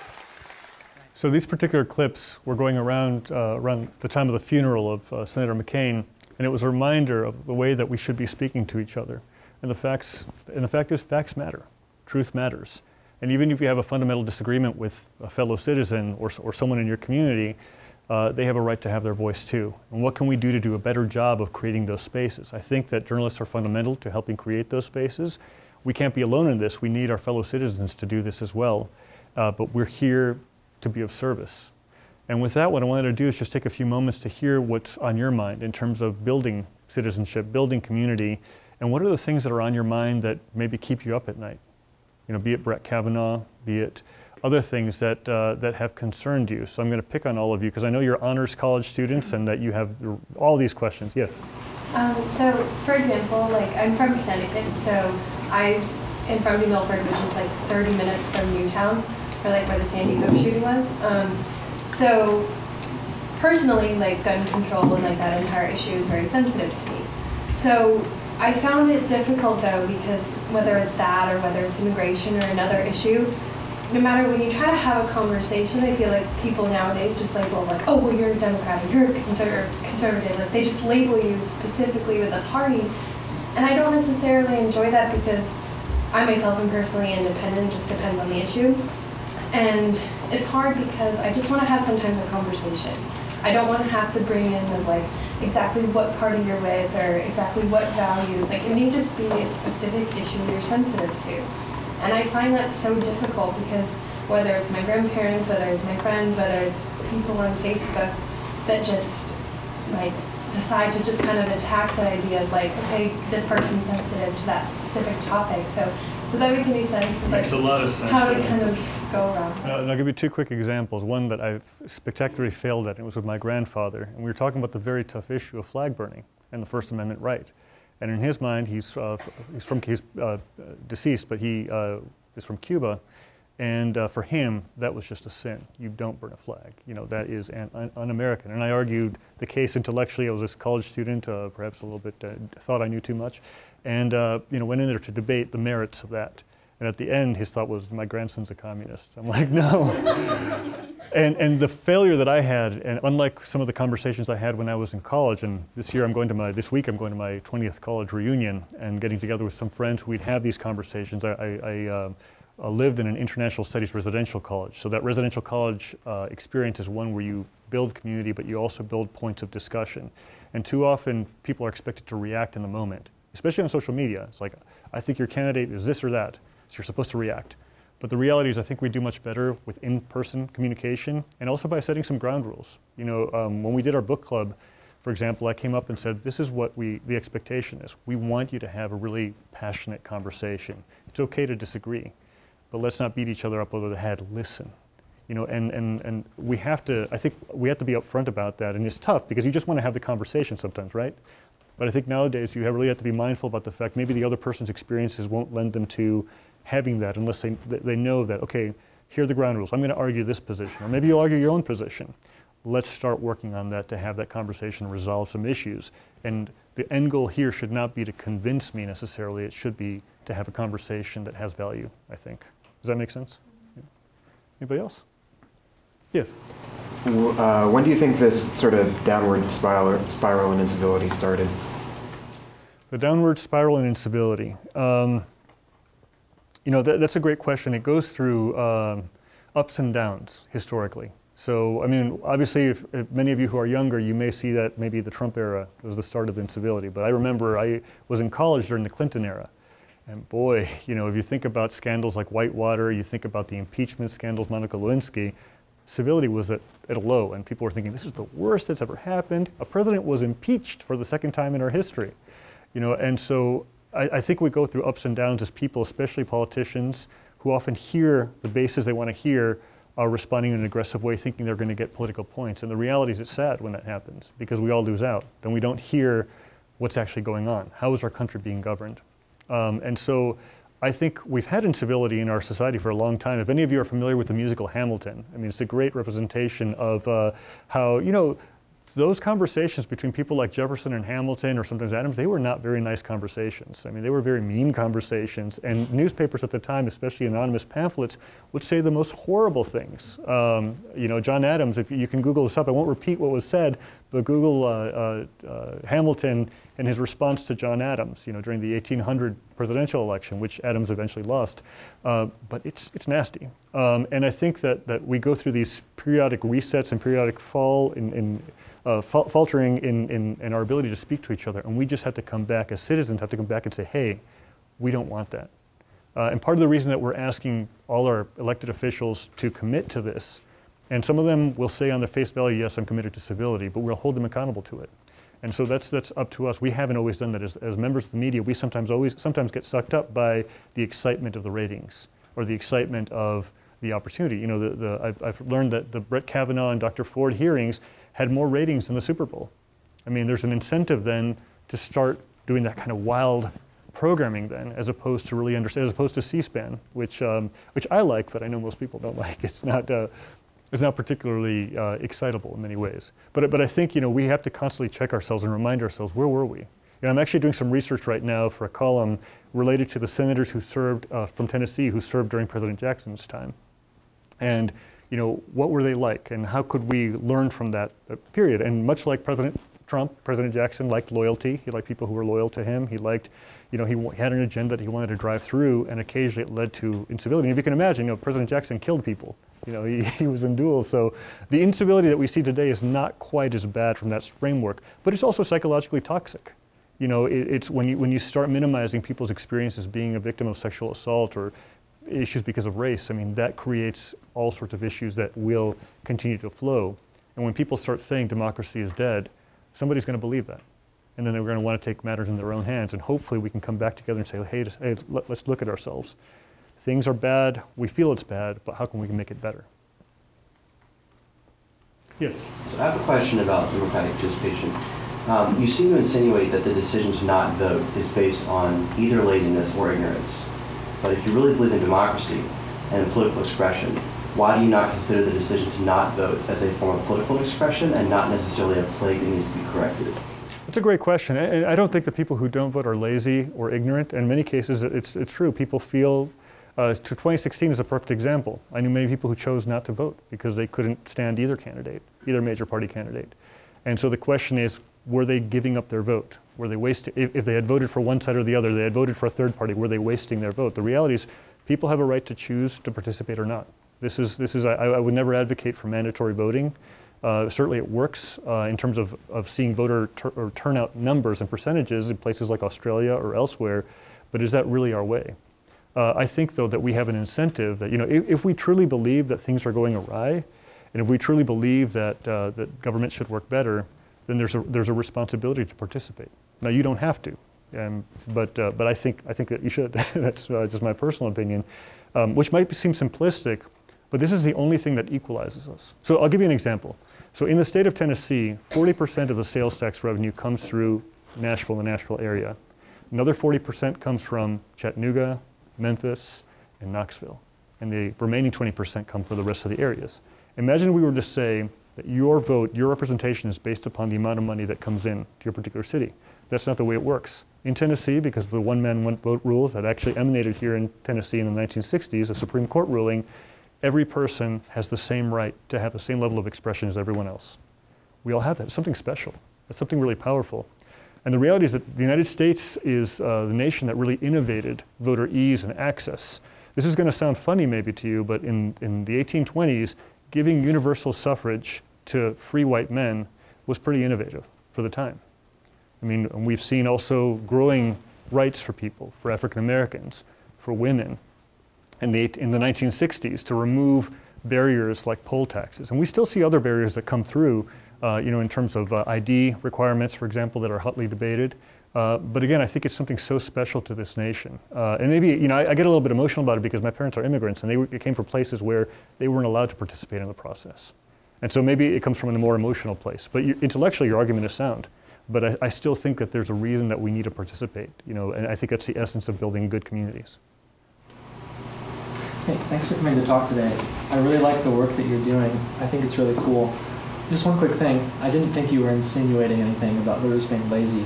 So these particular clips were going around uh, around the time of the funeral of uh, Senator McCain, and it was a reminder of the way that we should be speaking to each other. And the facts, and the fact is, facts matter. Truth matters. And even if you have a fundamental disagreement with a fellow citizen or, or someone in your community, uh, they have a right to have their voice too. And what can we do to do a better job of creating those spaces? I think that journalists are fundamental to helping create those spaces. We can't be alone in this. We need our fellow citizens to do this as well. Uh, but we're here to be of service. And with that, what I wanted to do is just take a few moments to hear what's on your mind in terms of building citizenship, building community, and what are the things that are on your mind that maybe keep you up at night? You know, be it Brett Kavanaugh, be it other things that, uh, that have concerned you. So I'm going to pick on all of you because I know you're honors college students and that you have all these questions. Yes? Um, so, for example, like I'm from Connecticut, so I am from New Milford, which is like thirty minutes from Newtown, or like where the Sandy Hook shooting was. Um, so, personally, like gun control and like that entire issue is very sensitive to me. So, I found it difficult though, because whether it's that or whether it's immigration or another issue, no matter when you try to have a conversation, I feel like people nowadays just label like, oh, well, you're a Democrat or you're a conser conservative. Like they just label you specifically with a party. And I don't necessarily enjoy that because I myself am personally independent, it just depends on the issue. And it's hard because I just want to have sometimes a conversation. I don't want to have to bring in the like, exactly what party you're with or exactly what values. Like it may just be a specific issue you're sensitive to. And I find that so difficult because whether it's my grandparents, whether it's my friends, whether it's people on Facebook that just like decide to just kind of attack the idea of like, okay, this person's sensitive to that specific topic. So does that make any sense? Makes a lot of sense. How to kind of go around. Uh, and I'll give you two quick examples. One that I've spectacularly failed at, and it was with my grandfather. And we were talking about the very tough issue of flag burning and the First Amendment right. And in his mind, he's, uh, he's from, he's uh, deceased, but he uh, is from Cuba. And uh, for him, that was just a sin. You don't burn a flag. You know, that is un un un-American. And I argued the case intellectually. I was a college student, uh, perhaps a little bit, uh, thought I knew too much. And, uh, you know, went in there to debate the merits of that. And at the end, his thought was, my grandson's a communist. I'm like, no. and, and the failure that I had, and unlike some of the conversations I had when I was in college, and this year I'm going to my, this week I'm going to my twentieth college reunion and getting together with some friends, we'd have these conversations. I, I, I uh, uh, lived in an international studies residential college. So that residential college uh, experience is one where you build community, but you also build points of discussion. And too often, people are expected to react in the moment, especially on social media. It's like, I think your candidate is this or that. So you're supposed to react. But the reality is I think we do much better with in-person communication and also by setting some ground rules. You know, um, when we did our book club, for example, I came up and said, this is what we, the expectation is. We want you to have a really passionate conversation. It's okay to disagree, but let's not beat each other up over the head. Listen. You know, and, and, and we have to, I think we have to be upfront about that. And it's tough because you just want to have the conversation sometimes, right? But I think nowadays you have really have to be mindful about the fact maybe the other person's experiences won't lend them to having that unless they, they know that, okay, here are the ground rules. I'm going to argue this position, or maybe you'll argue your own position. Let's start working on that to have that conversation resolve some issues. And the end goal here should not be to convince me necessarily. It should be to have a conversation that has value, I think. Does that make sense? Yeah. Anybody else? Yes. Uh, when do you think this sort of downward spiral, spiral in incivility started? The downward spiral in incivility. Um, you know, that, that's a great question. It goes through um, ups and downs historically. So, I mean, obviously, if, if many of you who are younger, you may see that maybe the Trump era was the start of incivility. But I remember I was in college during the Clinton era. And boy, you know, if you think about scandals like Whitewater, you think about the impeachment scandals, Monica Lewinsky, civility was at, at a low, and people were thinking, this is the worst that's ever happened. A president was impeached for the second time in our history. You know, and so I, I think we go through ups and downs as people, especially politicians, who often hear the bases they want to hear are responding in an aggressive way, thinking they're going to get political points. And the reality is it's sad when that happens, because we all lose out. Then we don't hear what's actually going on. How is our country being governed? Um, and so I think we've had incivility in our society for a long time. If any of you are familiar with the musical Hamilton, I mean, it's a great representation of uh, how, you know, those conversations between people like Jefferson and Hamilton, or sometimes Adams, they were not very nice conversations. I mean, they were very mean conversations, and newspapers at the time, especially anonymous pamphlets, would say the most horrible things. Um, you know, John Adams, if you can Google this up, I won't repeat what was said, but Google uh, uh, uh, Hamilton and his response to John Adams, you know, during the eighteen hundred presidential election, which Adams eventually lost. Uh, but it's, it's nasty. Um, and I think that, that we go through these periodic resets and periodic fall in, in Uh, fal faltering in, in, in our ability to speak to each other, and we just have to come back as citizens, have to come back and say, hey, we don't want that. Uh, and part of the reason that we're asking all our elected officials to commit to this, and some of them will say on the face value, yes, I'm committed to civility, but we'll hold them accountable to it. And so that's, that's up to us. We haven't always done that. As, as members of the media, we sometimes, always, sometimes get sucked up by the excitement of the ratings, or the excitement of the opportunity. You know, the, the, I've, I've learned that the Brett Kavanaugh and Doctor Ford hearings had more ratings than the Super Bowl. I mean, there's an incentive then to start doing that kind of wild programming then, as opposed to really understand, as opposed to C-SPAN, which um, which I like, but I know most people don't like. It's not uh, it's not particularly uh, excitable in many ways. But but I think, you know, we have to constantly check ourselves and remind ourselves, where were we? You know, I'm actually doing some research right now for a column related to the senators who served uh, from Tennessee who served during President Jackson's time, and you know, what were they like, and how could we learn from that uh, period? And much like President Trump, President Jackson liked loyalty. He liked people who were loyal to him. He liked, you know, he, he had an agenda that he wanted to drive through, and occasionally it led to incivility. And if you can imagine, you know, President Jackson killed people. You know, he, he was in duels. So the incivility that we see today is not quite as bad from that framework, but it's also psychologically toxic. You know, it, it's when you, when you start minimizing people's experiences being a victim of sexual assault or issues because of race, I mean, that creates all sorts of issues that will continue to flow. And when people start saying democracy is dead, somebody's going to believe that. And then they're going to want to take matters in their own hands. And hopefully we can come back together and say, hey, just, hey let, let's look at ourselves. Things are bad, we feel it's bad, but how can we make it better? Yes? So I have a question about democratic participation. Um, you seem to insinuate that the decision to not vote is based on either laziness or ignorance. But if you really believe in democracy and in political expression, why do you not consider the decision to not vote as a form of political expression and not necessarily a plague that needs to be corrected? That's a great question. And I don't think that people who don't vote are lazy or ignorant. In many cases, it's, it's true. People feel, uh, twenty sixteen is a perfect example. I knew many people who chose not to vote because they couldn't stand either candidate, either major party candidate. And so the question is, were they giving up their vote? Were they wasting, if, if they had voted for one side or the other, they had voted for a third party, were they wasting their vote? The reality is, people have a right to choose to participate or not. This is, this is I, I would never advocate for mandatory voting. Uh, certainly it works uh, in terms of, of seeing voter tur or turnout numbers and percentages in places like Australia or elsewhere, but is that really our way? Uh, I think, though, that we have an incentive that, you know, if, if we truly believe that things are going awry, and if we truly believe that, uh, that government should work better, then there's a, there's a responsibility to participate. Now, you don't have to, um, but, uh, but I, think, I think that you should. That's uh, just my personal opinion, um, which might seem simplistic, but this is the only thing that equalizes us. So I'll give you an example. So in the state of Tennessee, forty percent of the sales tax revenue comes through Nashville and the Nashville area. Another forty percent comes from Chattanooga, Memphis, and Knoxville. And the remaining twenty percent come from the rest of the areas. Imagine we were to say that your vote, your representation is based upon the amount of money that comes in to your particular city. That's not the way it works. In Tennessee, because of the one-man, one-vote rules that actually emanated here in Tennessee in the nineteen sixties, a Supreme Court ruling, every person has the same right to have the same level of expression as everyone else. We all have that. It's something special. It's something really powerful. And the reality is that the United States is uh, the nation that really innovated voter ease and access. This is going to sound funny maybe to you, but in, in the eighteen twenties, giving universal suffrage to free white men was pretty innovative for the time. I mean, we've seen also growing rights for people, for African Americans, for women, in the, in the nineteen sixties to remove barriers like poll taxes. And we still see other barriers that come through, uh, you know, in terms of uh, I D requirements, for example, that are hotly debated. Uh, but again, I think it's something so special to this nation. Uh, and maybe, you know, I, I get a little bit emotional about it because my parents are immigrants and they were, came from places where they weren't allowed to participate in the process. And so maybe it comes from a more emotional place. But you, intellectually, your argument is sound. But I, I still think that there's a reason that we need to participate, you know, and I think that's the essence of building good communities. Hey, thanks for coming to talk today. I really like the work that you're doing. I think it's really cool. Just one quick thing. I didn't think you were insinuating anything about voters being lazy.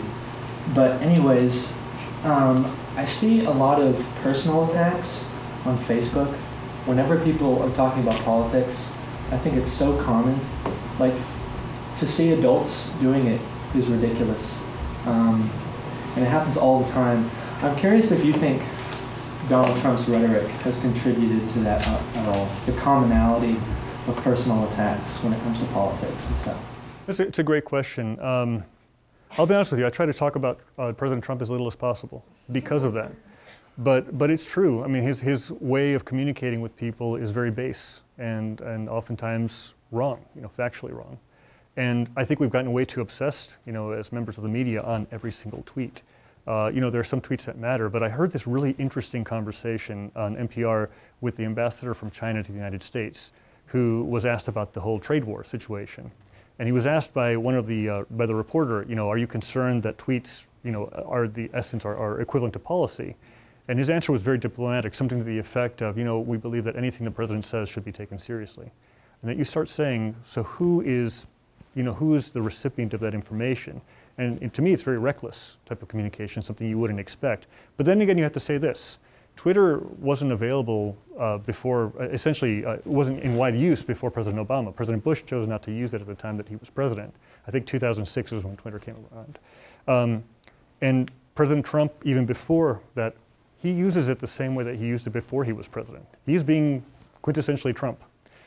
But anyways, um, I see a lot of personal attacks on Facebook. Whenever people are talking about politics, I think it's so common. Like, to see adults doing it is ridiculous. Um, and it happens all the time. I'm curious if you think Donald Trump's rhetoric has contributed to that at all, the commonality of personal attacks when it comes to politics and stuff. It's a, it's a great question. Um, I'll be honest with you, I try to talk about uh, President Trump as little as possible because of that. But, but it's true. I mean, his, his way of communicating with people is very base and, and oftentimes wrong, you know, factually wrong. And I think we've gotten way too obsessed, you know, as members of the media on every single tweet. Uh, you know, there are some tweets that matter, but I heard this really interesting conversation on N P R with the ambassador from China to the United States, who was asked about the whole trade war situation. And he was asked by one of the, uh, by the reporter, you know, are you concerned that tweets, you know, are the essence, are, are equivalent to policy? And his answer was very diplomatic, something to the effect of, you know, we believe that anything the president says should be taken seriously. And that you start saying, so who is, you know, who is the recipient of that information? And, and to me, it's very reckless type of communication, something you wouldn't expect. But then again, you have to say this. Twitter wasn't available uh, before, uh, essentially, uh, wasn't in wide use before President Obama. President Bush chose not to use it at the time that he was president. I think two thousand six was when Twitter came around. Um, and President Trump, even before that, he uses it the same way that he used it before he was president. He's being quintessentially Trump.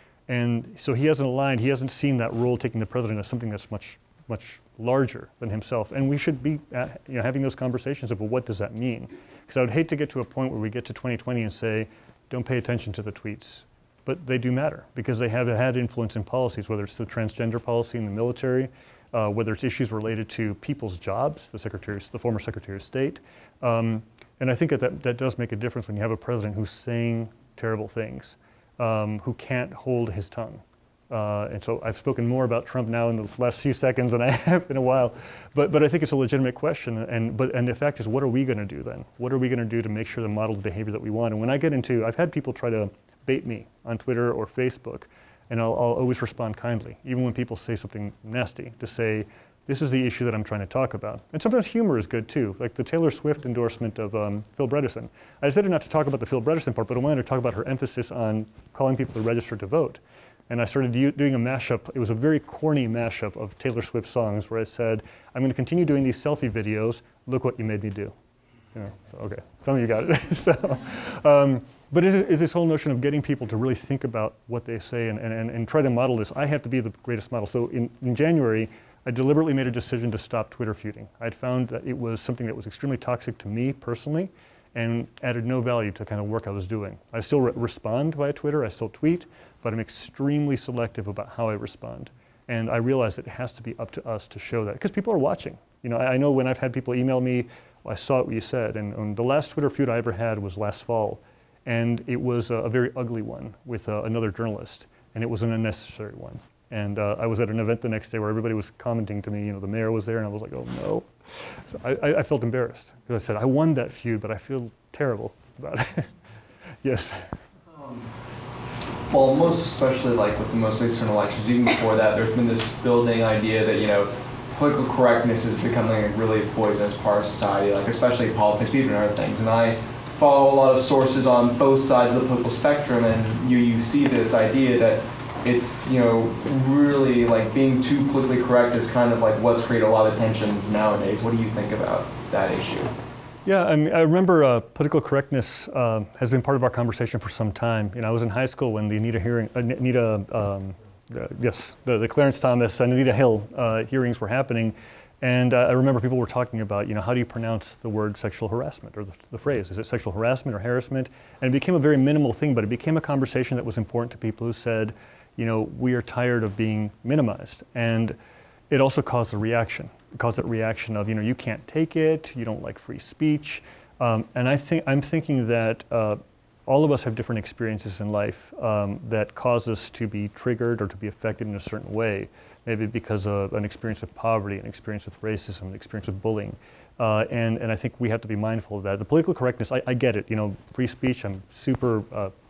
And so he hasn't aligned, he hasn't seen that role taking the president as something that's much, much larger than himself. And we should be at, you know, having those conversations of, well, what does that mean? Because I would hate to get to a point where we get to twenty twenty and say, don't pay attention to the tweets. But they do matter because they have had influence in policies, whether it's the transgender policy in the military, uh, whether it's issues related to people's jobs, the Secretary, the former Secretary of State. Um, and I think that, that that does make a difference when you have a president who's saying terrible things, um, who can't hold his tongue. Uh, and so I've spoken more about Trump now in the last few seconds than I have in a while, but but I think it's a legitimate question. And but and the fact is, what are we going to do then? What are we going to do to make sure the model of behavior that we want? And when I get into, I've had people try to bait me on Twitter or Facebook, and I'll, I'll always respond kindly, even when people say something nasty, to say, this is the issue that I'm trying to talk about. And sometimes humor is good too, like the Taylor Swift endorsement of um, Phil Bredesen. I decided not to talk about the Phil Bredesen part, but I wanted to talk about her emphasis on calling people to register to vote. And I started do, doing a mashup. It was a very corny mashup of Taylor Swift songs where I said, I'm going to continue doing these selfie videos. Look what you made me do. You know, so, okay, some of you got it. so, um, but it is this whole notion of getting people to really think about what they say and, and, and try to model this. I have to be the greatest model. So in, in January, I deliberately made a decision to stop Twitter feuding. I had found that it was something that was extremely toxic to me personally and added no value to kind of work I was doing. I still re respond via Twitter, I still tweet, but I'm extremely selective about how I respond. And I realize that it has to be up to us to show that, because people are watching. You know, I, I know when I've had people email me, well, I saw what you said, and, and the last Twitter feud I ever had was last fall, and it was a, a very ugly one with uh, another journalist, and it was an unnecessary one. And uh, I was at an event the next day where everybody was commenting to me, you know, the mayor was there, and I was like, oh no. So I, I felt embarrassed, because I said, I won that feud, but I feel terrible about it. Yes? Um, well, most especially like with the most recent elections, even before that, there's been this building idea that, you know, political correctness is becoming a really poisonous part of society, like especially politics, even other things. And I follow a lot of sources on both sides of the political spectrum, and you, you see this idea that it's, you know, really like being too politically correct is kind of like what's created a lot of tensions nowadays. What do you think about that issue? Yeah, I mean, I remember uh, political correctness uh, has been part of our conversation for some time. You know, I was in high school when the Anita hearing, uh, Anita, um, uh, yes, the, the Clarence Thomas and Anita Hill uh, hearings were happening, and uh, I remember people were talking about, you know, how do you pronounce the word sexual harassment, or the, the phrase, is it sexual harassment or harassment? And it became a very minimal thing, but it became a conversation that was important to people who said, you know, we are tired of being minimized. And it also caused a reaction. It caused that reaction of, you know, you can't take it, you don't like free speech. Um, and I think, I'm thinking that uh, all of us have different experiences in life um, that cause us to be triggered or to be affected in a certain way. Maybe because of an experience of poverty, an experience with racism, an experience with bullying. Uh, and, and I think we have to be mindful of that. The political correctness, I, I get it, you know, free speech, I'm super uh,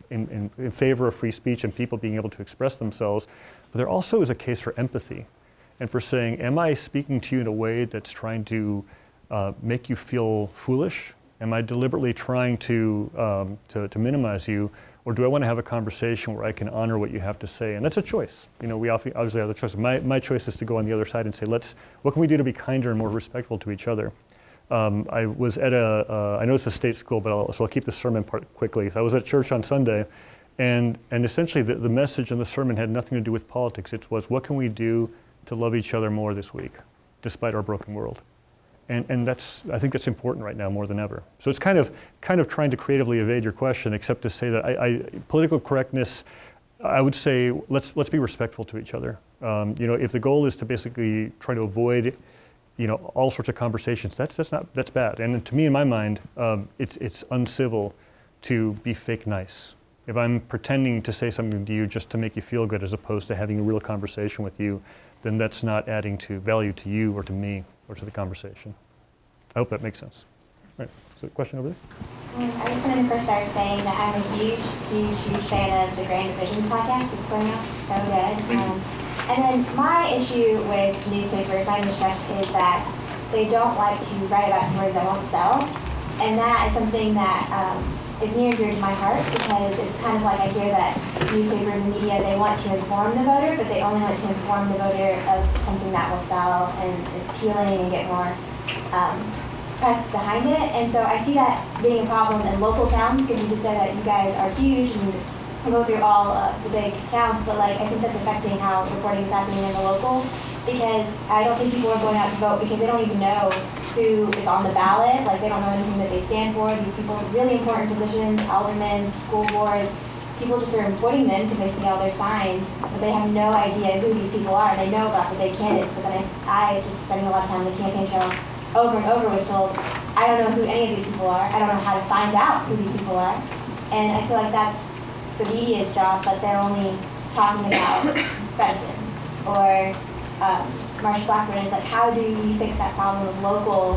in, in, in favor of free speech and people being able to express themselves, but there also is a case for empathy and for saying, am I speaking to you in a way that's trying to uh, make you feel foolish? Am I deliberately trying to, um, to, to minimize you? Or do I want to have a conversation where I can honor what you have to say? And that's a choice. You know, we obviously have the choice. My, my choice is to go on the other side and say, let's, what can we do to be kinder and more respectful to each other? Um, I was at a, uh, I know it's a state school, but I'll, so I'll keep the sermon part quickly. So I was at church on Sunday, and, and essentially the, the message in the sermon had nothing to do with politics. It was, what can we do to love each other more this week, despite our broken world? And, and that's, I think that's important right now more than ever. So it's kind of, kind of trying to creatively evade your question, except to say that I, I, political correctness, I would say let's, let's be respectful to each other. Um, you know, if the goal is to basically try to avoid, you know, all sorts of conversations, that's, that's, not, that's bad. And to me, in my mind, um, it's, it's uncivil to be fake nice. If I'm pretending to say something to you just to make you feel good as opposed to having a real conversation with you, then that's not adding to value to you or to me or to the conversation. I hope that makes sense. All right, so question over there? Um, I just wanted to first start saying that I'm a huge, huge, huge fan of the Grand Division podcast. It's going out so good. Um, and then my issue with newspapers, my mistrust is that they don't like to write about stories that won't sell. And that is something that um, is near and dear to my heart, because it's kind of like I hear that newspapers and media, they want to inform the voter, but they only want to inform the voter of something that will sell and is appealing and get more um, press behind it. And so I see that being a problem in local towns, because you just said that you guys are huge and you go through all uh, the big towns, but like I think that's affecting how reporting is happening in the local, because I don't think people are going out to vote because they don't even know who is on the ballot. Like, they don't know anything that they stand for. These people have really important positions, aldermen, school boards. People just are avoiding them because they see all their signs, but they have no idea who these people are. And they know about the big candidates, but then I, I just spending a lot of time on the campaign trail over and over was told, I don't know who any of these people are. I don't know how to find out who these people are. And I feel like that's the media's job, but they're only talking about Benson or um, Marsha Blackburn. It's like, how do we fix that problem of local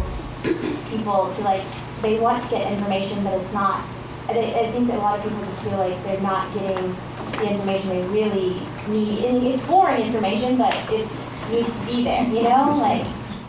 people to, like, they want to get information, but it's not. I, I think that a lot of people just feel like they're not getting the information they really need. And it's boring information, but it needs to be there, you know? Like.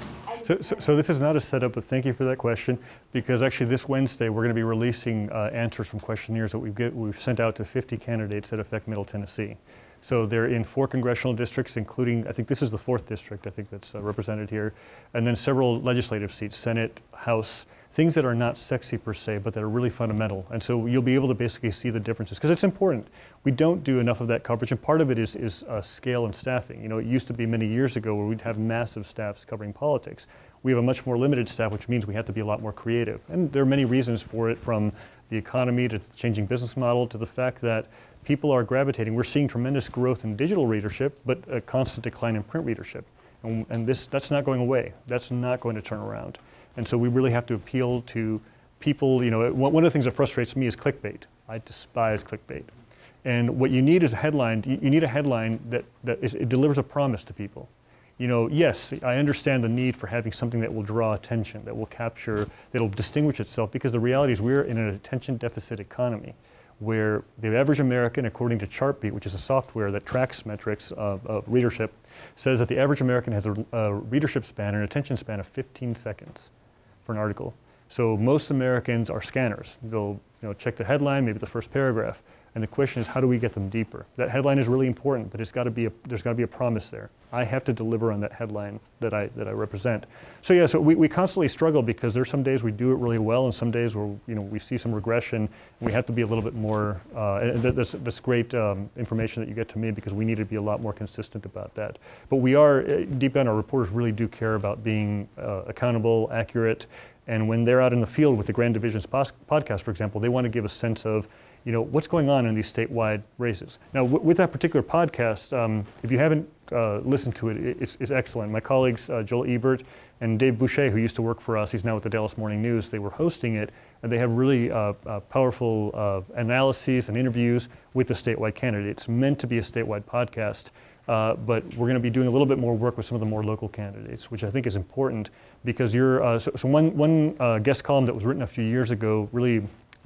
So, so, so this is not a setup, but thank you for that question, because actually this Wednesday we're going to be releasing uh, answers from questionnaires that we've, get, we've sent out to fifty candidates that affect Middle Tennessee. So they're in four congressional districts, including, I think this is the fourth district, I think that's uh, represented here, and then several legislative seats, Senate, House, things that are not sexy per se, but that are really fundamental. And so you'll be able to basically see the differences, because it's important. We don't do enough of that coverage, and part of it is, is uh, scale and staffing. You know, it used to be many years ago where we'd have massive staffs covering politics. We have a much more limited staff, which means we have to be a lot more creative. And there are many reasons for it, from the economy to the changing business model to the fact that people are gravitating. We're seeing tremendous growth in digital readership, but a constant decline in print readership. And, and this, that's not going away. That's not going to turn around. And so we really have to appeal to people. You know, one of the things that frustrates me is clickbait. I despise clickbait. And what you need is a headline. You need a headline that, that is, it delivers a promise to people. You know, yes, I understand the need for having something that will draw attention, that will capture, that will distinguish itself, because the reality is we're in an attention deficit economy where the average American, according to Chartbeat, which is a software that tracks metrics of, of readership, says that the average American has a, a readership span, an attention span of fifteen seconds for an article. So most Americans are scanners. They'll you know, check the headline, maybe the first paragraph. And the question is, how do we get them deeper? That headline is really important, but it's got to be a, there's got to be a promise there. I have to deliver on that headline that I that I represent. So yeah, so we, we constantly struggle, because there's some days we do it really well, and some days where you know we see some regression. And we have to be a little bit more. Uh, and that's that's great um, information that you get to me, because we need to be a lot more consistent about that. But we are deep down, our reporters really do care about being uh, accountable, accurate, and when they're out in the field with the Grand Divisions pos- podcast, for example, they want to give a sense of, you know, what's going on in these statewide races. Now, w- with that particular podcast, um, if you haven't uh, listened to it, it's, it's excellent. My colleagues, uh, Joel Ebert and Dave Boucher, who used to work for us, he's now with the Dallas Morning News, they were hosting it, and they have really uh, uh, powerful uh, analyses and interviews with the statewide candidates. It's meant to be a statewide podcast, uh, but we're going to be doing a little bit more work with some of the more local candidates, which I think is important, because you're, uh, so, so one, one uh, guest column that was written a few years ago really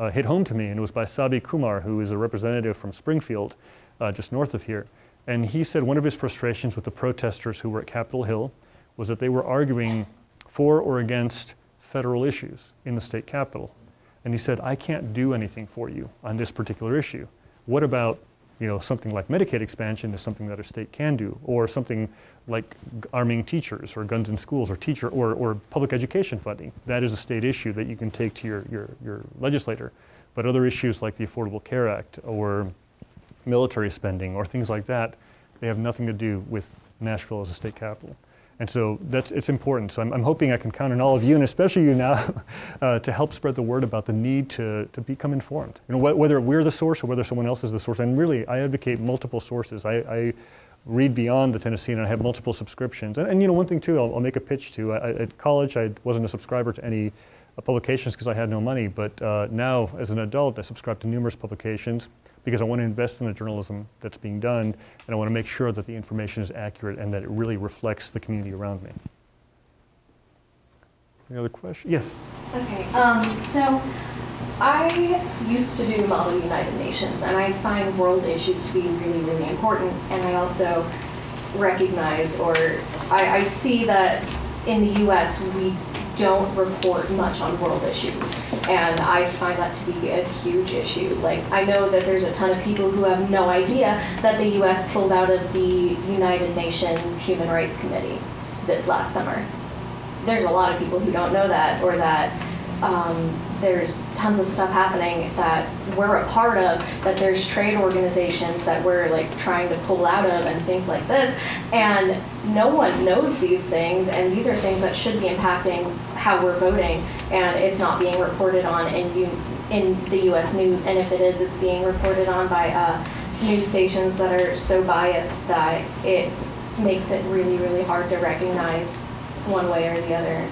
uh, hit home to me, and it was by Sabi Kumar, who is a representative from Springfield, uh, just north of here. And he said one of his frustrations with the protesters who were at Capitol Hill was that they were arguing for or against federal issues in the state capitol. And he said, I can't do anything for you on this particular issue. What about, you know, something like Medicaid expansion is something that a state can do, or something like arming teachers or guns in schools or teacher or, or public education funding. That is a state issue that you can take to your, your, your legislator. But other issues like the Affordable Care Act or military spending or things like that, they have nothing to do with Nashville as a state capital. And so that's, it's important. So I'm, I'm hoping I can count on all of you, and especially you now, uh, to help spread the word about the need to, to become informed. You know, wh whether we're the source or whether someone else is the source. And really, I advocate multiple sources. I, I read beyond the Tennessean, and I have multiple subscriptions. And, and you know, one thing too, I'll, I'll make a pitch to. I, at college, I wasn't a subscriber to any uh, publications because I had no money. But uh, now, as an adult, I subscribe to numerous publications because I want to invest in the journalism that's being done, and I want to make sure that the information is accurate and that it really reflects the community around me. Any other questions? Yes? Okay, um, so I used to do Model United Nations, and I find world issues to be really, really important, and I also recognize, or I, I see that in the U S we don't report much on world issues, and I find that to be a huge issue. Like, I know that there's a ton of people who have no idea that the U S pulled out of the United Nations Human Rights Committee this last summer. There's a lot of people who don't know that, or that um, there's tons of stuff happening that we're a part of, that there's trade organizations that we're like trying to pull out of and things like this, and no one knows these things, and these are things that should be impacting how we're voting, and it's not being reported on in, you, in the U S news, and if it is, it's being reported on by uh, news stations that are so biased that it makes it really, really hard to recognize one way or the other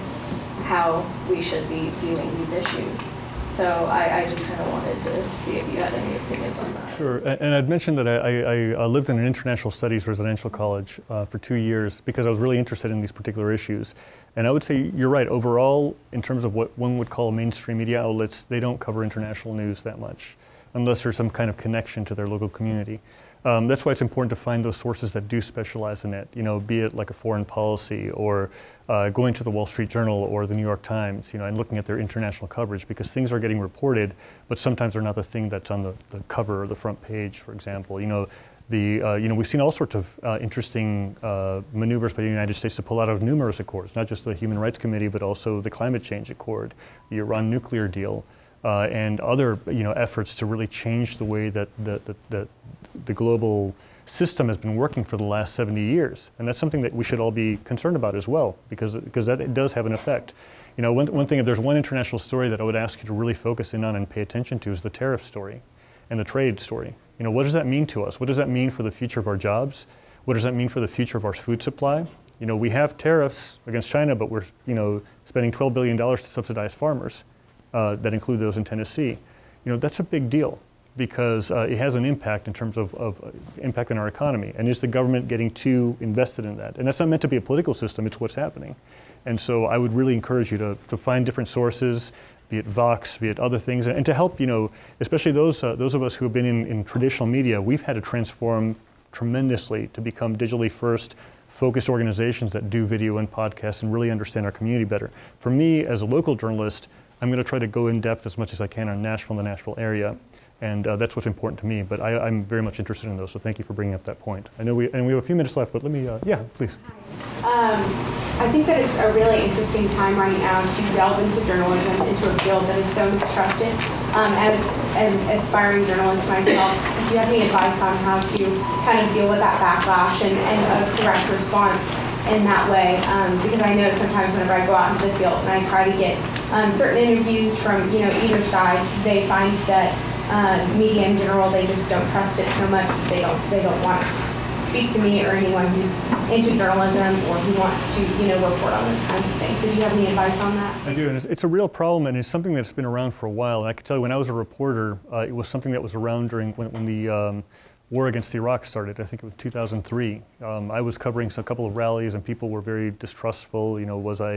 how we should be viewing these issues. So I, I just kind of wanted to see if you had any opinions on that. Sure, and I'd mentioned that I, I, I lived in an international studies residential college uh, for two years because I was really interested in these particular issues. And I would say you're right, overall, in terms of what one would call mainstream media outlets, they don't cover international news that much, unless there's some kind of connection to their local community. Um, that's why it's important to find those sources that do specialize in it, you know, be it like a foreign policy or uh, going to the Wall Street Journal or the New York Times, you know, and looking at their international coverage, because things are getting reported, but sometimes they're not the thing that's on the, the cover or the front page, for example. You know, the, uh, you know, we've seen all sorts of uh, interesting uh, maneuvers by the United States to pull out of numerous accords, not just the Human Rights Committee, but also the Climate Change Accord, the Iran nuclear deal, Uh, and other, you know, efforts to really change the way that the, the, the, the global system has been working for the last seventy years. And that's something that we should all be concerned about as well, because, because that it does have an effect. You know, one, one thing, if there's one international story that I would ask you to really focus in on and pay attention to is the tariff story and the trade story. You know, what does that mean to us? What does that mean for the future of our jobs? What does that mean for the future of our food supply? You know, we have tariffs against China, but we're, you know, spending twelve billion dollars to subsidize farmers. Uh, that include those in Tennessee. You know, that's a big deal because uh, it has an impact in terms of, of uh, impact on our economy. And is the government getting too invested in that? And that's not meant to be a political system, it's what's happening. And so I would really encourage you to, to find different sources, be it Vox, be it other things, and, and to help, you know, especially those, uh, those of us who have been in, in traditional media, we've had to transform tremendously to become digitally first, focused organizations that do video and podcasts and really understand our community better. For me, as a local journalist, I'm going to try to go in depth as much as I can on Nashville and the Nashville area, and uh, that's what's important to me. But I, I'm very much interested in those, so thank you for bringing up that point. I know we and we have a few minutes left, but let me, uh, yeah, please. Um, I think that it's a really interesting time right now to delve into journalism, into a field that is so mistrusted. Um, as an aspiring journalist myself, do you have any advice on how to kind of deal with that backlash and, and a correct response in that way? Um, because I know sometimes whenever I go out into the field and I try to get um, certain interviews from, you know, either side, they find that uh, media in general, they just don't trust it so much that they don't they don't want to speak to me or anyone who's into journalism or who wants to, you know, report on those kinds of things. So do you have any advice on that? I do, and it's, it's a real problem, and it's something that's been around for a while. And I can tell you, when I was a reporter, uh, it was something that was around during when, when the um, war against Iraq started. I think it was two thousand three. Um, I was covering a couple of rallies, and people were very distrustful. You know, was I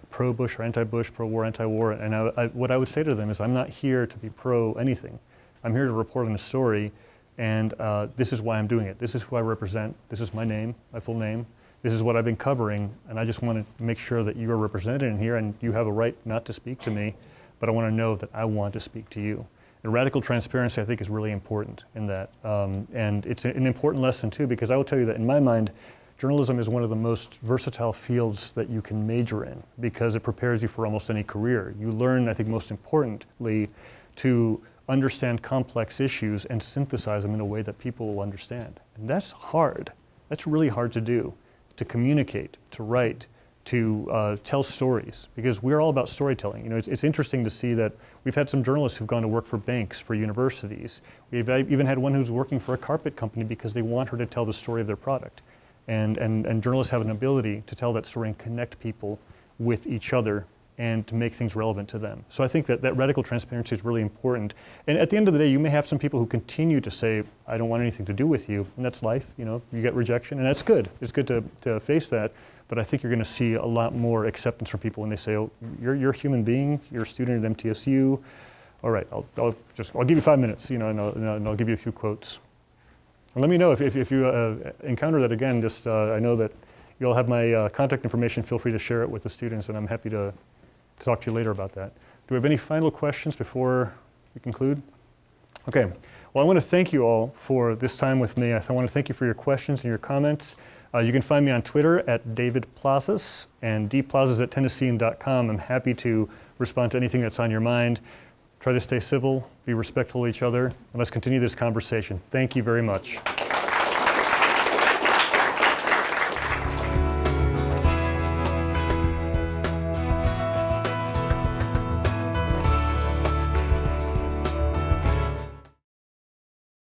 pro-Bush or anti-Bush, pro-war, anti-war. And I, I, what I would say to them is I'm not here to be pro anything. I'm here to report on a story, and uh, this is why I'm doing it. This is who I represent. This is my name, my full name. This is what I've been covering, and I just want to make sure that you are represented in here, and you have a right not to speak to me, but I want to know that I want to speak to you. And radical transparency, I think, is really important in that. Um, and it's an important lesson, too, because I will tell you that in my mind, journalism is one of the most versatile fields that you can major in because it prepares you for almost any career. You learn, I think most importantly, to understand complex issues and synthesize them in a way that people will understand. And that's hard. That's really hard to do, to communicate, to write, to uh, tell stories, because we're all about storytelling. You know, it's, it's interesting to see that we've had some journalists who've gone to work for banks, for universities. We've even had one who's working for a carpet company because they want her to tell the story of their product. And, and, and journalists have an ability to tell that story and connect people with each other and to make things relevant to them. So I think that, that radical transparency is really important. And at the end of the day, you may have some people who continue to say, I don't want anything to do with you, and that's life. You know, you get rejection, and that's good. It's good to, to face that, but I think you're gonna see a lot more acceptance from people when they say, oh, you're, you're a human being, you're a student at M T S U, all right, I'll, I'll just, I'll give you five minutes, you know, and I'll, and I'll give you a few quotes. And let me know if, if, if you uh, encounter that again, just, uh, I know that you all have my uh, contact information, feel free to share it with the students, and I'm happy to talk to you later about that. Do we have any final questions before we conclude? Okay, well, I want to thank you all for this time with me. I want to thank you for your questions and your comments. Uh, you can find me on Twitter at David Plazas and d plazas at tennessean dot com. I'm happy to respond to anything that's on your mind. Try to stay civil, be respectful of each other, and let's continue this conversation. Thank you very much.